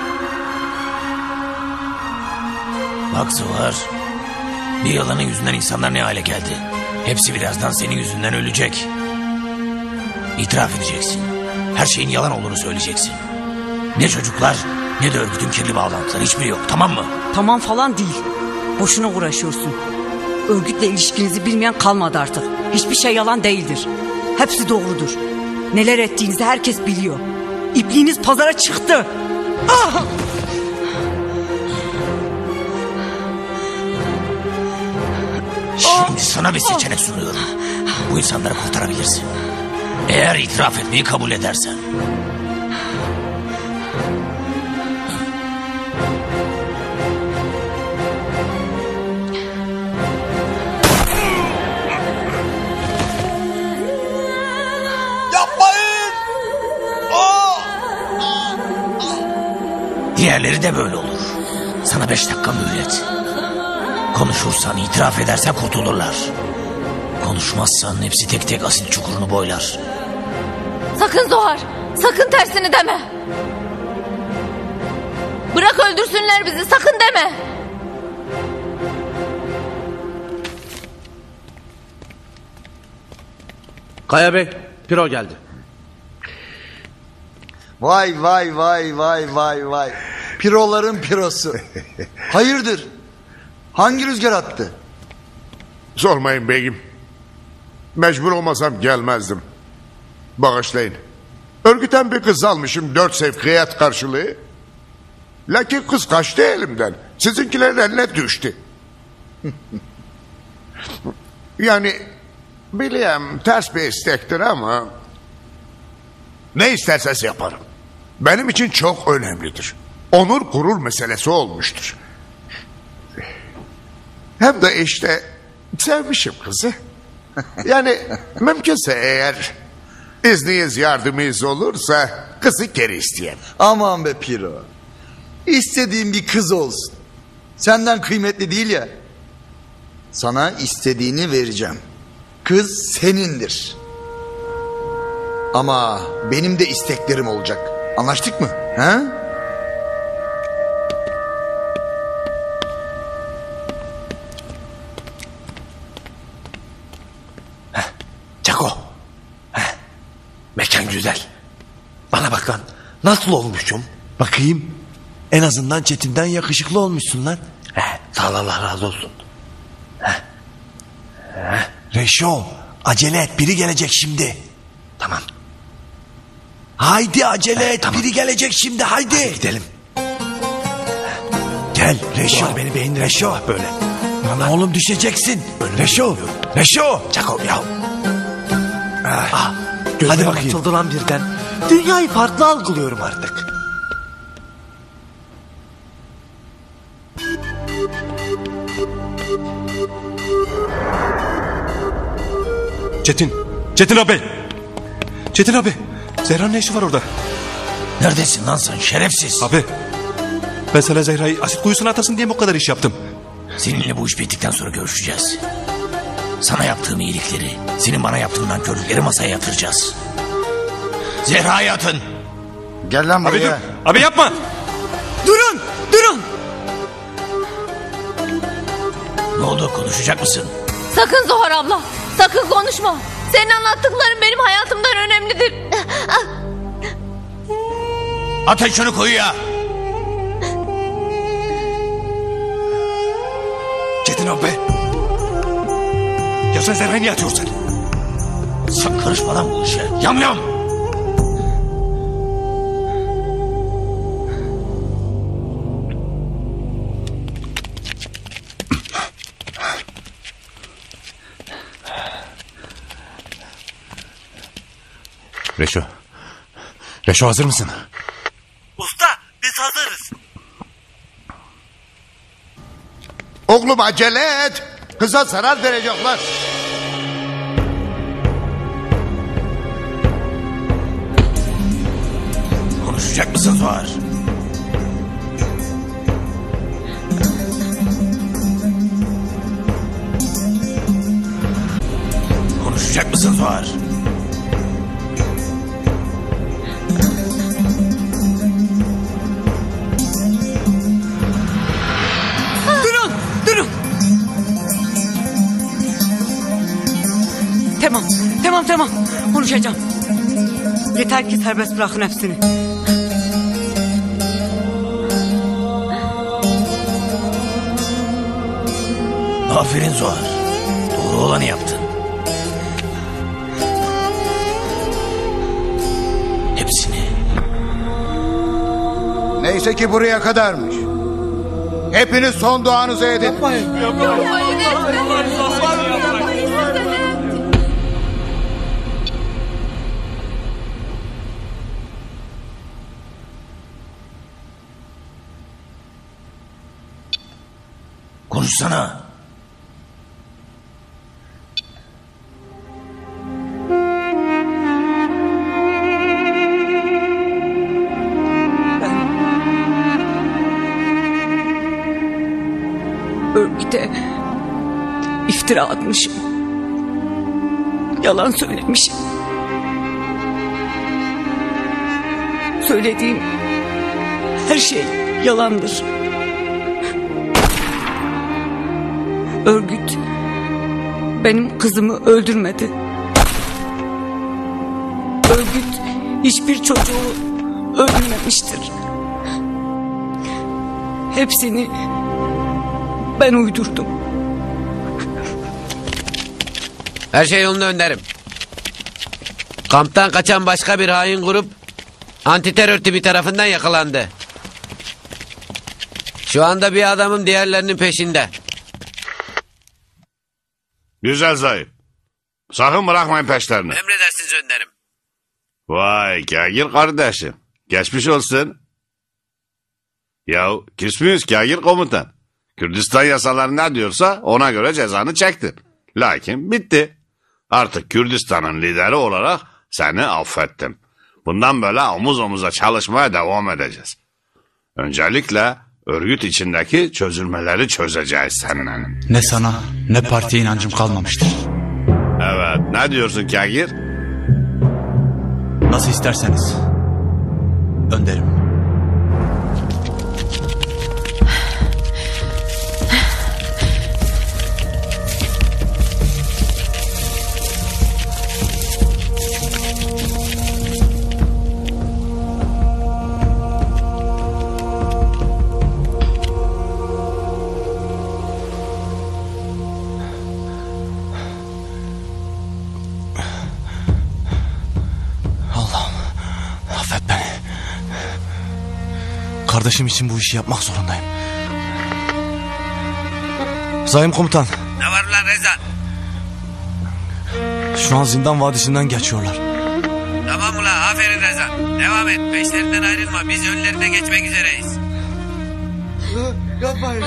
Bak Zuhar, bir yalanın yüzünden insanlar ne hale geldi. Hepsi birazdan senin yüzünden ölecek. İtiraf edeceksin. Her şeyin yalan olduğunu söyleyeceksin. Ne çocuklar ne de örgütün kirli bağlantıları, hiçbiri yok, tamam mı? Tamam falan değil. Boşuna uğraşıyorsun. Örgütle ilişkinizi bilmeyen kalmadı artık. Hiçbir şey yalan değildir. Hepsi doğrudur. Neler ettiğinizi herkes biliyor. İpliğiniz pazara çıktı. Ah! Şimdi sana bir seçenek sunuyorum. Bu insanları kurtarabilirsin. Eğer itiraf etmeyi kabul edersen. Diğerleri de böyle olur. Sana 5 dakika mühlet. Konuşursan, itiraf edersen kurtulurlar. Konuşmazsan hepsi tek tek asit çukurunu boylar. Sakın Zohar. Sakın tersini deme. Bırak öldürsünler bizi. Sakın deme. Kaya Bey, Piro geldi. Vay vay vay vay vay vay. Piroların pirosu. Hayırdır? Hangi rüzgar attı? Sormayın beyim. Mecbur olmasam gelmezdim. Bağışlayın. Örgüten bir kız almışım 4 sevkiyat karşılığı. Lakin kız kaçtı elimden. Sizinkilerin eline düştü. Yani biliyorum ters bir istektir ama ne isterseniz yaparım. Benim için çok önemlidir. Onur gurur meselesi olmuştur. Hem de işte sevmişim kızı. Yani mümkünse eğer izniniz yardımınız olursa kızı geri isteyeyim. Aman be Piro. İstediğin bir kız olsun. Senden kıymetli değil ya. Sana istediğini vereceğim. Kız senindir. Ama benim de isteklerim olacak. Anlaştık mı? He? Çako. Mekan güzel. Bana bak lan. Nasıl olmuşum? Bakayım. En azından Çetin'den yakışıklı olmuşsun lan. Sağ ol, Allah razı olsun. Reşo, acele et, biri gelecek şimdi. Tamam. Haydi acele et, tamam. Biri gelecek şimdi, haydi. Hadi gidelim. Gel Reşo. Doğru, beni beğendir. Reşo. Böyle. Lan oğlum düşeceksin. Böyle Reşo. Reşo. Çako ya. Hadi bakayım. Açıldı lan birden. Dünyayı farklı algılıyorum artık. Çetin abi. Çetin abi. Zehra'nın ne işi var orada? Neredesin lan sen şerefsiz? Abi. Ben sana Zehra'yı asit kuyusuna atasın diye mi o kadar iş yaptım? Seninle bu iş bittikten sonra görüşeceğiz. Sana yaptığım iyilikleri, senin bana yaptığın nankörlükleri masaya yatıracağız. Zehra'yı atın. Gel lan buraya. Abi dur. Abi yapma. Durun, durun. Ne oldu, konuşacak mısın? Sakın Zohar abla. Sakın konuşma. Senin anlattıkların benim hayatımdan önemlidir. Atın şunu kuyuya. Çetin abi. Ya sen Zehra'yı niye atıyorsun? Sen karışma lan bu işe. Yam yam. Reşo. Reşo hazır mısın? Usta biz hazırız. Oğlum acele et. Kıza zarar verecekler. Konuşacak mısın Zuhar? Konuşacak mısın Zuhar? Durun, durun. Tamam. Konuşacağım. Yeter ki serbest bırakın hepsini. Aferin Zuhar. Doğru olanı yaptın. Hepsini. Neyse ki buraya kadarmış. Hepiniz son duanızı edin. Konuşsana. Örgüt'e iftira atmışım. Yalan söylemişim. Söylediğim her şey yalandır. Örgüt benim kızımı öldürmedi. Örgüt hiçbir çocuğu öldürmemiştir. Hepsini ben uydurdum. Her şey yolunda önderim. Kamptan kaçan başka bir hain grup antiterör tipi tarafından yakalandı. Şu anda bir adamım diğerlerinin peşinde. Güzel Zahip. Sakın bırakmayın peşlerini. Emredersiniz önderim. Vay Kagir kardeşim. Geçmiş olsun. Yahu küsmüyoruz Kagir komutan. Kürdistan yasaları ne diyorsa ona göre cezanı çektin. Lakin bitti. Artık Kürdistan'ın lideri olarak seni affettim. Bundan böyle omuz omuza çalışmaya devam edeceğiz. Öncelikle örgüt içindeki çözülmeleri çözeceğiz seninle. Ne sana ne partiye inancım kalmamıştır. Evet, ne diyorsun Kagir? Nasıl isterseniz. Önderim. Kardeşim için bu işi yapmak zorundayım. Zahim komutan. Ne var lan Rezan? Şu an zindan vadisinden geçiyorlar. Tamam ulan, aferin Rezan. Devam et, peşlerinden ayrılma. Biz önlerine geçmek üzereyiz. Yapmayın.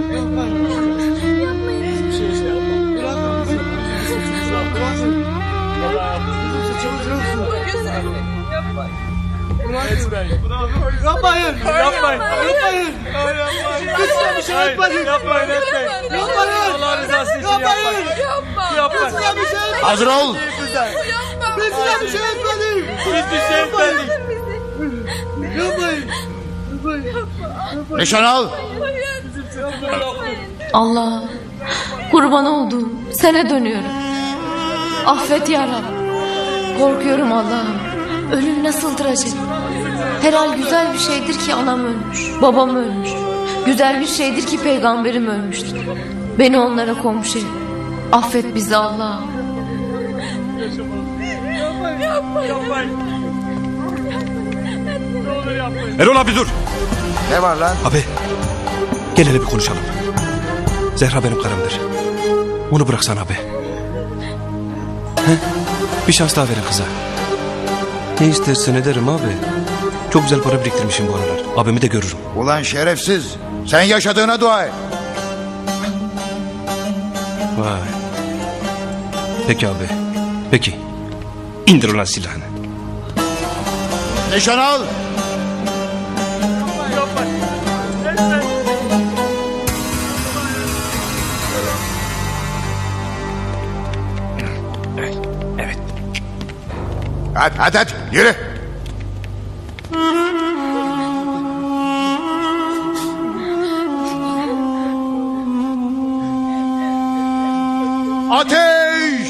Yapmayın. Kızına bir şey yapmayın. Yapmayın. Allah rızası için yapmayın. Kızına bir şey yapmayın. Hazır ol. Kızına bir şey yapmayın. Biz bir şey etmedik. Yapmayın. Nişan al. Allah, kurban olduğum sana dönüyorum. Affet ya Rab. Korkuyorum Allah'ım. Ölüm nasıldır acaba? Herhal güzel bir şeydir ki anam ölmüş, babam ölmüş. Güzel bir şeydir ki peygamberim ölmüştür. Beni onlara komşu et. Affet bizi Allah'ım. Erol abi dur. Ne var lan? Abi gel hele bir konuşalım. Zehra benim karımdır. Onu bıraksan abi. He? Bir şans daha verin kıza. Ne istersen ederim abi. Çok güzel para biriktirmişim bu aralar. Abimi de görürüm. Ulan şerefsiz. Sen yaşadığına dua et. Vay. Peki abi. Peki. İndir ulan silahını. Nişan al. Evet. Hadi yürü. Ateş!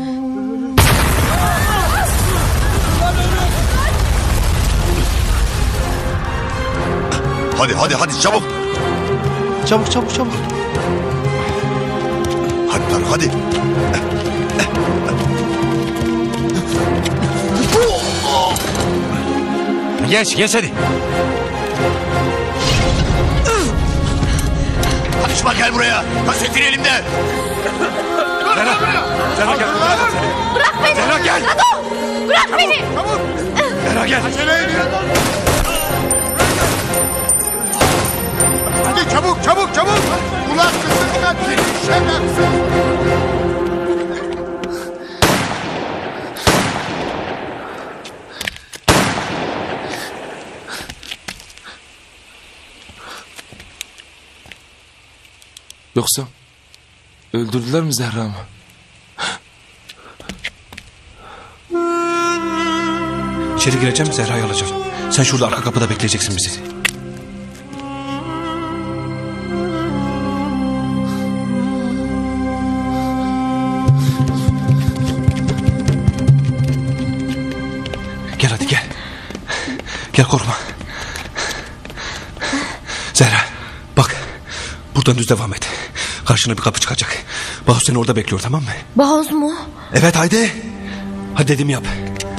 Hadi çabuk. Çabuk. Hadi lan hadi. Geç hadi. Kaçma gel buraya. Kasetin elimde. Zehra gel. Bırak beni. Zehra gel. Rado, bırak beni. Zehra gel. Hadi çabuk. Ulan kızına bir şerefsiz. Yoksa Öldürdüler mi Zehra'mı? İçeri gireceğim, Zehra'yı alacağım. Sen şurada arka kapıda bekleyeceksin bizi. Gel hadi gel. Gel, korkma. Zehra bak, buradan düz devam et. Karşına bir kapı çıkacak. Bahus seni orada bekliyor, tamam mı? Bahuz mu? Evet, haydi. Hadi dediğimi yap.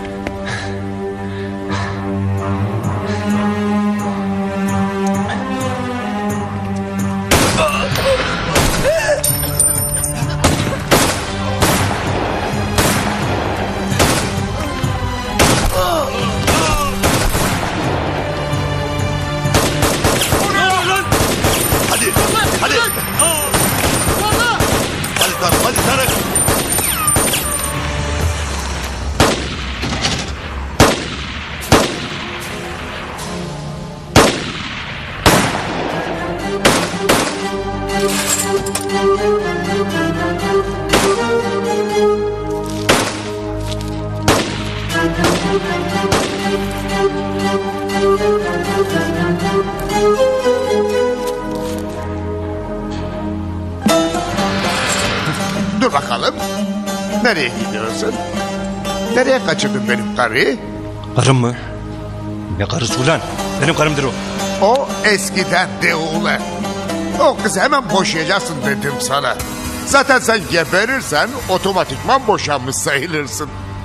Dur bakalım. Nereye gidiyorsun? Nereye kaçırdın benim karıyı? Karım mı? Ne karısı ulan? Benim karımdır o. O eskiden de ulan. O kızı hemen boşayacaksın dedim sana. Zaten sen geberirsen otomatikman boşanmış sayılırsın.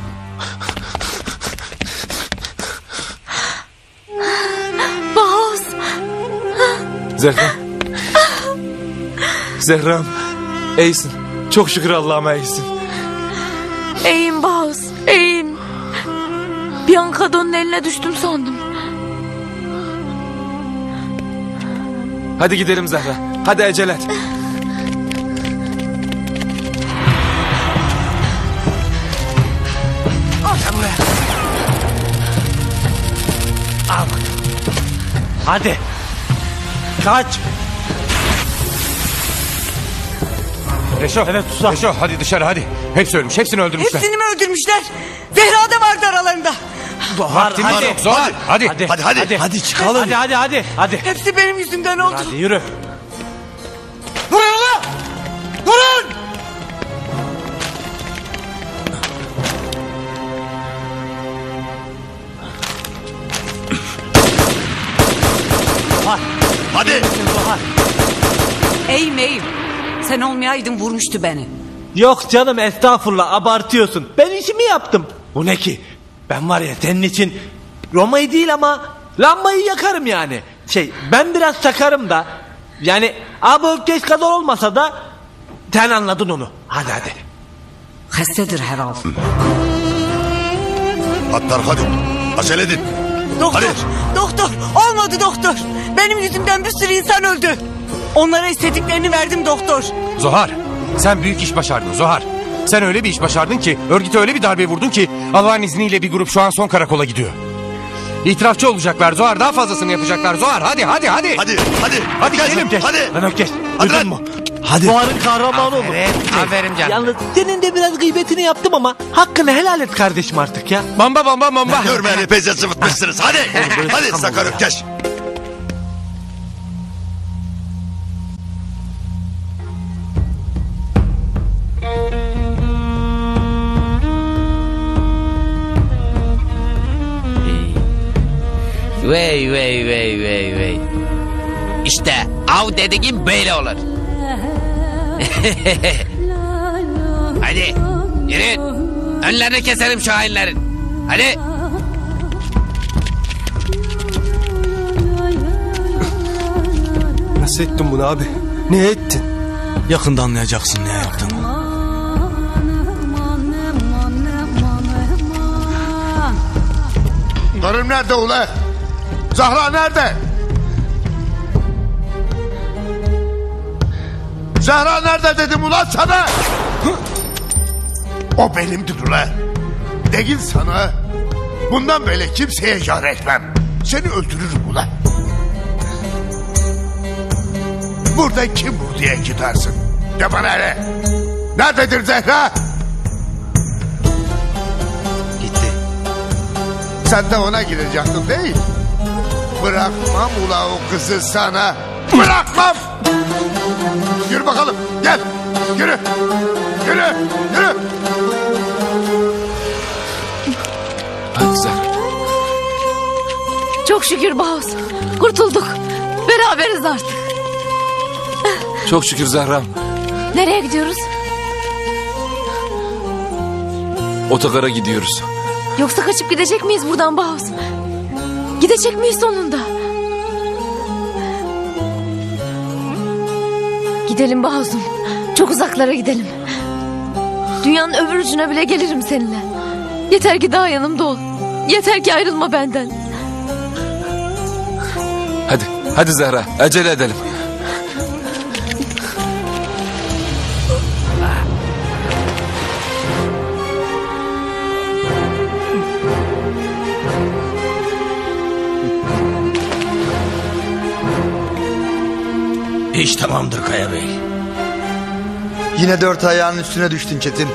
Bahuz. Zehra. Zehra'm. İyisin. Çok şükür Allah'ıma iyisin. İyiyim Bahuz, iyiyim. Bir an kadının eline düştüm sandım. Hadi gidelim Zehra. Hadi acele et. Al. Hadi. Kaç. Reşo. Evet Usta. Reşo hadi dışarı hadi. Hepsi ölmüş. Hepsini öldürmüşler. Hepsini mi öldürmüşler? Zehra da vardı aralarında. Vaktimiz hadi. yok. Zuhal. Hadi. Hadi çıkalım. Hadi. Hepsi benim yüzümden oldu. Hadi yürü. Durun ulan! Durun! Hadi. Eğim. Sen olmayaydın vurmuştu beni. Yok canım, estağfurullah, abartıyorsun. Ben işimi yaptım. Bu ne ki? Ben var ya senin için Roma'yı değil ama lambayı yakarım yani. Ben biraz sakarım da. Yani abi ökkeş kadar olmasa da sen anladın onu. Hadi. Hastadır herhalde. Atlar hadi. Acele edin. Doktor olmadı doktor. Benim yüzümden bir sürü insan öldü. Onlara istediklerini verdim doktor. Zuhal. Sen büyük iş başardın Zuhal. Sen öyle bir iş başardın ki, örgüte öyle bir darbe vurdun ki Allah'ın izniyle bir grup şu an son karakola gidiyor. İtirafçı olacaklar Zuhal, daha fazlasını yapacaklar Zuhal. Hadi. Hadi gidelim. Hadi. Lan ökkeş. Hadi Duydun mu? Hadi. Buhar'ın kahramanı olur. Aferin canım. Yalnız senin de biraz gıybetini yaptım ama hakkını helal et kardeşim artık ya. Bamba. Görmeyen epeyce sıvıtmışsınız. Hadi. Hadi sakar ökkeş. Vey. İşte av dediğin böyle olur. Hadi yürü. Önlerini keselim şu hainlerin. Hadi. Nasıl ettin bunu abi? Ne ettin? Yakında anlayacaksın ne yaptığını. Karım nerede ula? Zahra nerede? Zahra nerede dedim ulan sana? O benimdir ula. Değil sana. Bundan böyle kimseye yar etmem. Seni öldürürüm ula. Burada kim vur diye gidersin. De bana hele. Nerededir Zehra? Gitti. Sen de ona gidecektin değil. Bırakmam ula o kızı sana. Bırakmam. Yürü bakalım. Gel. Yürü. Yürü. Yürü. Hadi Zehra. Çok şükür Bahus. Kurtulduk. Beraberiz artık. Çok şükür Zehra. Nereye gidiyoruz? Otogara gidiyoruz. Yoksa kaçıp gidecek miyiz buradan Bahus? Gidecek miyiz sonunda? Gidelim Bahus'um. Çok uzaklara gidelim. Dünyanın öbür ucuna bile gelirim seninle. Yeter ki daha yanımda ol. Yeter ki ayrılma benden. Hadi Zehra, acele edelim. İş tamamdır Kaya Bey. Yine 4 ayağının üstüne düştün Çetin.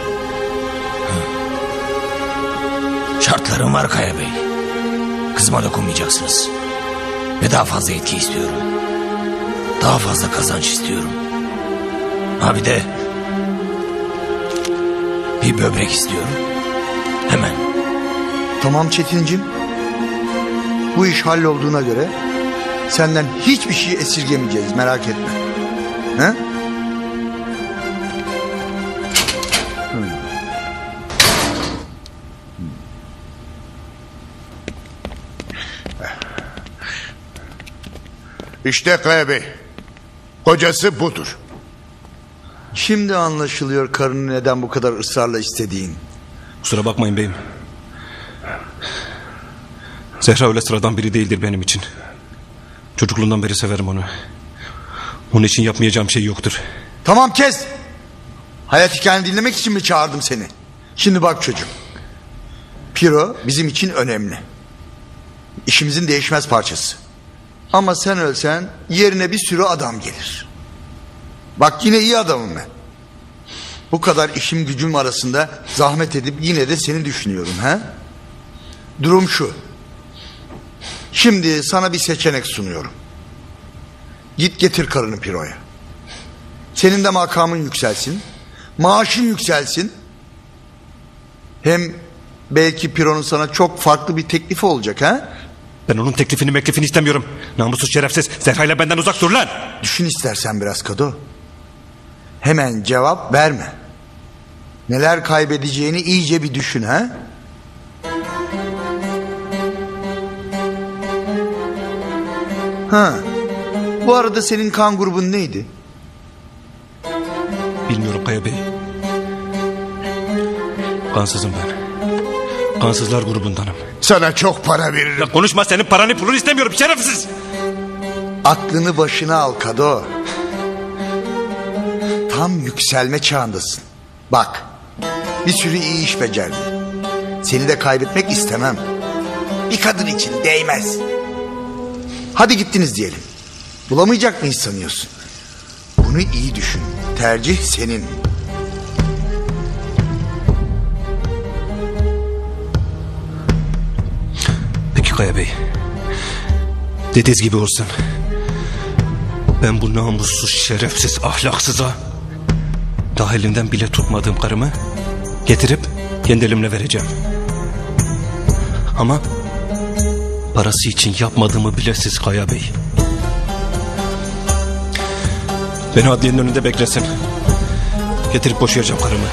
Şartlarım var Kaya Bey. Kızıma dokunmayacaksınız. Ve daha fazla etki istiyorum. Daha fazla kazanç istiyorum. Ha bir de bir böbrek istiyorum. Hemen. Tamam Çetincim. Bu iş hallolduğuna göre senden hiçbir şey esirgemeyeceğiz, merak etme. He? İşte Kaya Bey. Kocası budur. Şimdi anlaşılıyor karının neden bu kadar ısrarla istediğin. Kusura bakmayın beyim. Zehra öyle sıradan biri değildir benim için. Çocukluğundan beri severim onu. Onun için yapmayacağım şey yoktur. Tamam kes. Hayat hikayeni dinlemek için mi çağırdım seni? Şimdi bak çocuğum. Piro bizim için önemli. İşimizin değişmez parçası. Ama sen ölsen yerine bir sürü adam gelir. Bak yine iyi adamım ben. Bu kadar işim gücüm arasında zahmet edip yine de seni düşünüyorum. He? Durum şu. Şimdi sana bir seçenek sunuyorum. Git getir karını Piro'ya. Senin de makamın yükselsin. Maaşın yükselsin. Hem belki Piro'nun sana çok farklı bir teklifi olacak ha? Ben onun teklifini istemiyorum. Namussuz şerefsiz. Zehra'yla benden uzak dur lan. Düşün istersen biraz Kado. Hemen cevap verme. Neler kaybedeceğini iyice bir düşün ha? Ha. Bu arada senin kan grubun neydi? Bilmiyorum Kaya Bey. Kansızım ben. Kansızlar grubundanım. Sana çok para veririm. Ya konuşma, senin paranı pulunu istemiyorum şerefsiz. Aklını başına al Kado. Tam yükselme çağındasın. Bak, bir sürü iyi iş becerdin. Seni de kaybetmek istemem. Bir kadın için değmez. Hadi gittiniz diyelim. Bulamayacak mıyız sanıyorsun? Bunu iyi düşün. Tercih senin. Peki Kaya Bey. Dediğiniz gibi olsun. Ben bu namussuz, şerefsiz, ahlaksıza daha elimden bile tutmadığım karımı getirip kendi elimle vereceğim. Ama parası için yapmadığımı bilesiz Kaya Bey. Beni adliyenin önünde beklesin. Getirip boşayacağım karımı.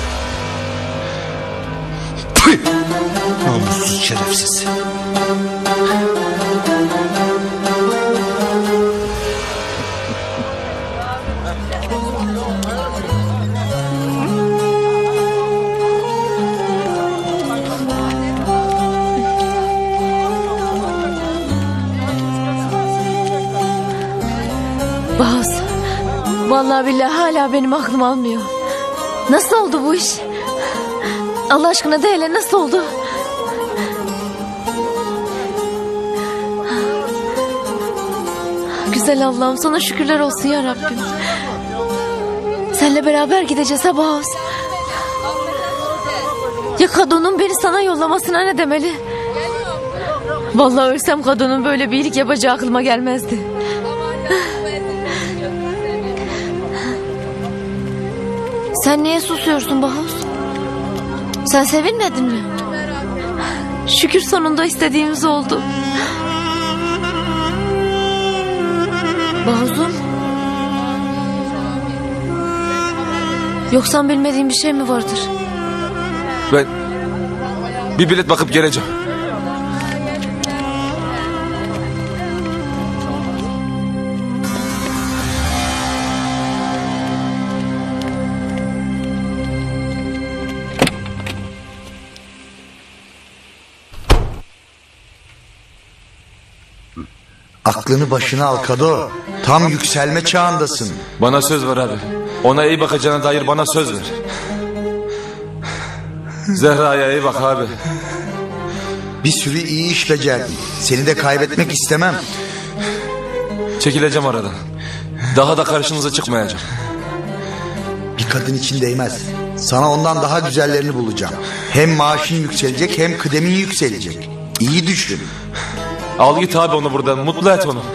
Püh! Namussuz, şerefsiz. Bahus, vallahi billahi hala benim aklım almıyor. Nasıl oldu bu iş? Allah aşkına de hele nasıl oldu? Güzel Allah'ım, sana şükürler olsun ya Rabbim. Sen Seninle beraber gideceğiz ha Bahuz. Ya kadının beni sana yollamasına ne demeli? Vallahi ölsem kadının böyle bir iyilik yapacağı aklıma gelmezdi. Sen niye susuyorsun Bahuz? Sen sevinmedin mi? Şükür sonunda istediğimiz oldu. Bahuz'um. Yoksa bilmediğin bir şey mi vardır? Ben bir bilet bakıp geleceğim. Aklını başına al Kado. Tam yükselme çağındasın. Bana söz ver abi. Ona iyi bakacağına dair bana söz ver. Zehra'ya iyi bak abi. Bir sürü iyi iş becerdin. Seni de kaybetmek istemem. Çekileceğim aradan. Daha da karşınıza çıkmayacağım. Bir kadın için değmez. Sana ondan daha güzellerini bulacağım. Hem maaşın yükselecek hem kıdemin yükselecek. İyi düşün. Al git abi onu buradan. Mutlu et onu.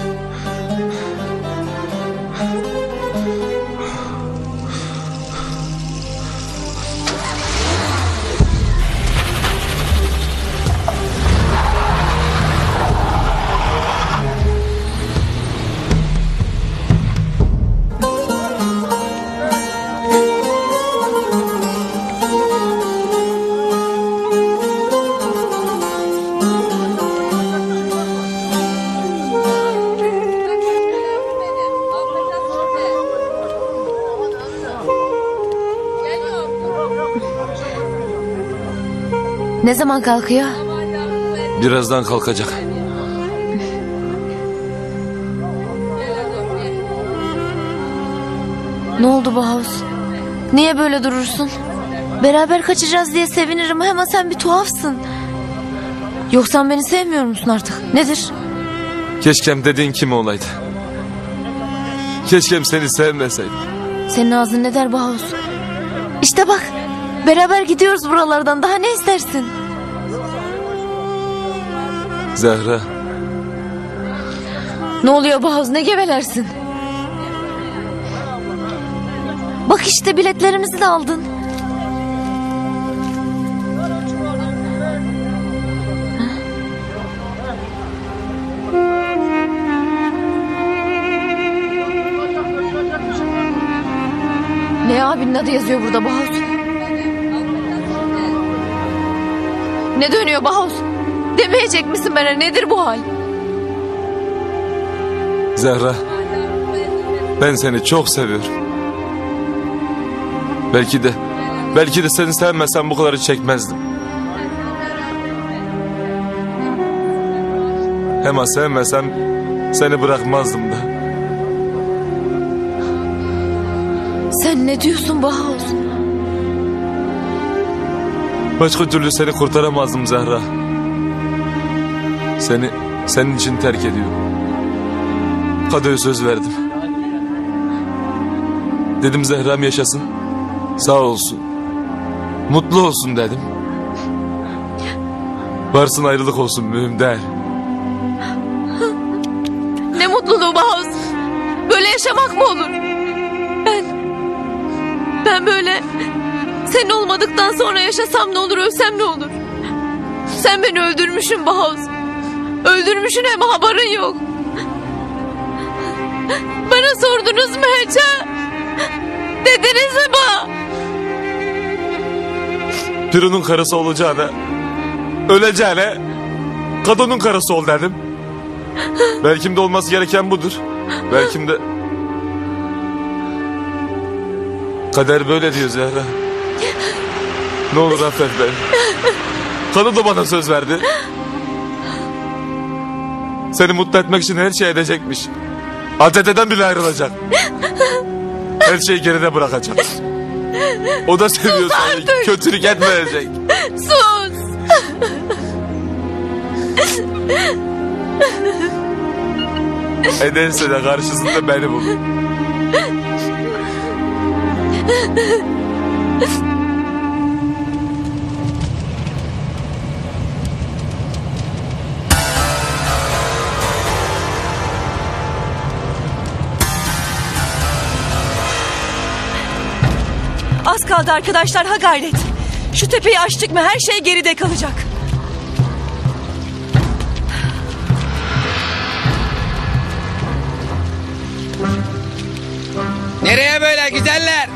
Ne zaman kalkıyor? Birazdan kalkacak. Ne oldu Bahuz? Niye böyle durursun? Beraber kaçacağız diye sevinirim ama sen bir tuhafsın. Yoksa beni sevmiyor musun artık? Nedir? Keşkem dediğin kim olaydı. Keşkem seni sevmeseydim. Senin ağzın ne der Bahuz? İşte bak, beraber gidiyoruz buralardan. Daha ne istersin? Zehra. Ne oluyor Bahuz? Ne gevelersin? Bak işte biletlerimizi de aldın. Ne abinin adı yazıyor burada Bahuz? Ne dönüyor Bahuz? Demeyecek misin bana, nedir bu hal? Zehra. Ben seni çok seviyorum. Belki de seni sevmesem bu kadarı çekmezdim. Hem sevmesem seni bırakmazdım da. Sen ne diyorsun Bahuz? Başka türlü seni kurtaramazdım Zehra. Senin için terk ediyorum. Kadıya söz verdim. Dedim Zehra'm yaşasın. Sağ olsun. Mutlu olsun dedim. Varsın ayrılık olsun, mühim değil. Ne mutluluğu Bahuz. Böyle yaşamak mı olur? Ben böyle sen olmadıktan sonra yaşasam ne olur, ölsem ne olur? Sen beni öldürmüşsün Bahuz. Öldürmüşsün hem haberin yok. Bana sordunuz mu hiç ha? Dediniz mi bana? Pirunun karısı olacağına, öleceğine kadının karısı ol dedim. Belki de olması gereken budur. Belki de kader böyle diyor Zehra. Ne olur affet beni. Kadın da bana söz verdi. Seni mutlu etmek için her şey edecekmiş. ATT'den bile ayrılacak. Her şeyi geride bırakacak. O da seviyor seni. Kötülük etmeyecek. Sus. Ederse de karşısında beni bul. Az kaldı arkadaşlar, ha gayret. Şu tepeyi açtık mı her şey geride kalacak. Nereye böyle güzeller?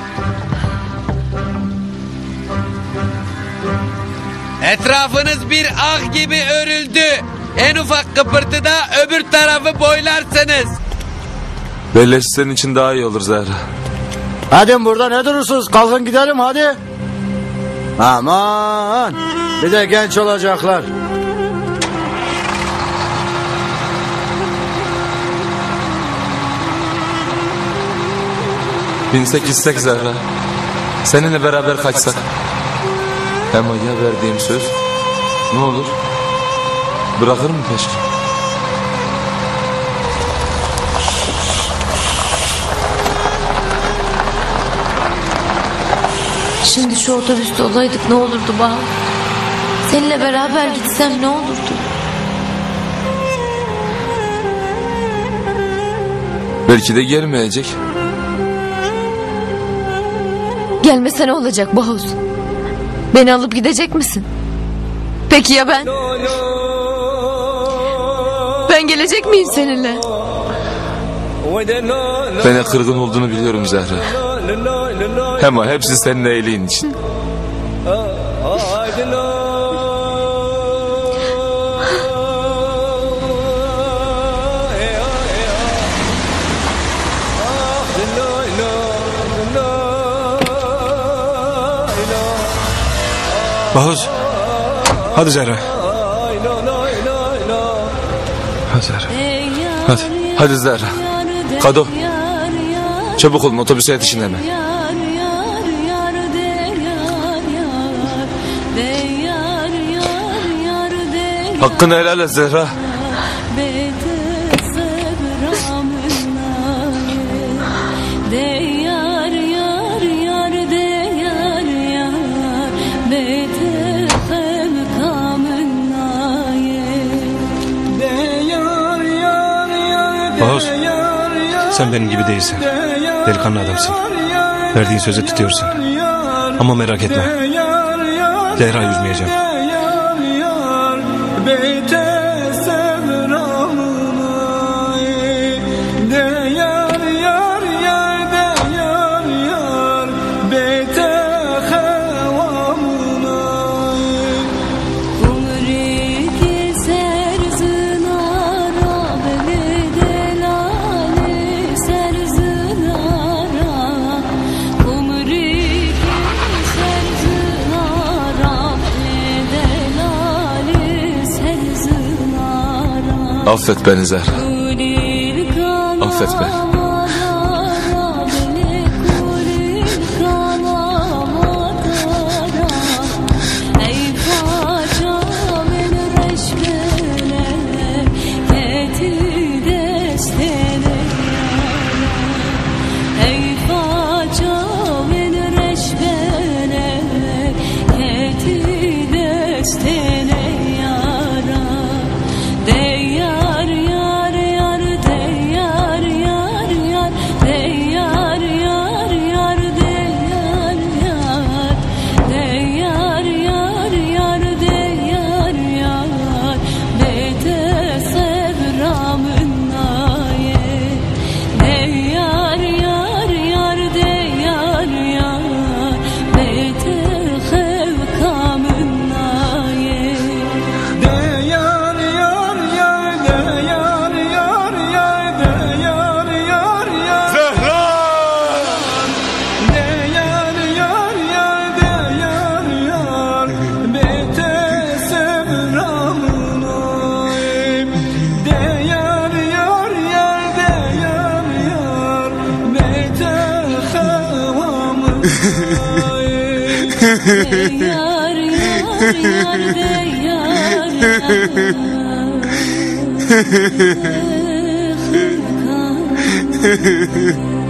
Etrafınız bir ağ gibi örüldü. En ufak kıpırtıda öbür tarafı boylarsınız. Belleş senin için daha iyi olur Zehra. Hadi burada ne durursunuz? Kalkın gidelim hadi. Aman. Bir de genç olacaklar. ...1800 Zehra. Seninle beraber kaçsak. Ama ya verdiğim söz? Ne olur? Bırakır mı peşin? Şimdi şu otobüste olaydık ne olurdu Bahar? Seninle beraber gitsem ne olurdu? Belki de gelmeyecek. Gelmese ne olacak Bahuz? Beni alıp gidecek misin? Peki ya ben? Ben gelecek miyim seninle? Bana kırgın olduğunu biliyorum Zehra. Ama hepsi senin iyiliğin için. Bahuz. Hadi Zehra. Hadi Zehra. Hadi. Hadi Zehra. Kado. Çabuk olun, otobüse yetişin hemen. Hakkını helal et Zehra. Bahuz, sen benim gibi değilsin. Delikanlı adamsın. Verdiğin sözü tutuyorsun. Ama merak etme. Zehra'yı üzmeyeceğim. Affet beni Zehra. Affet beni. yar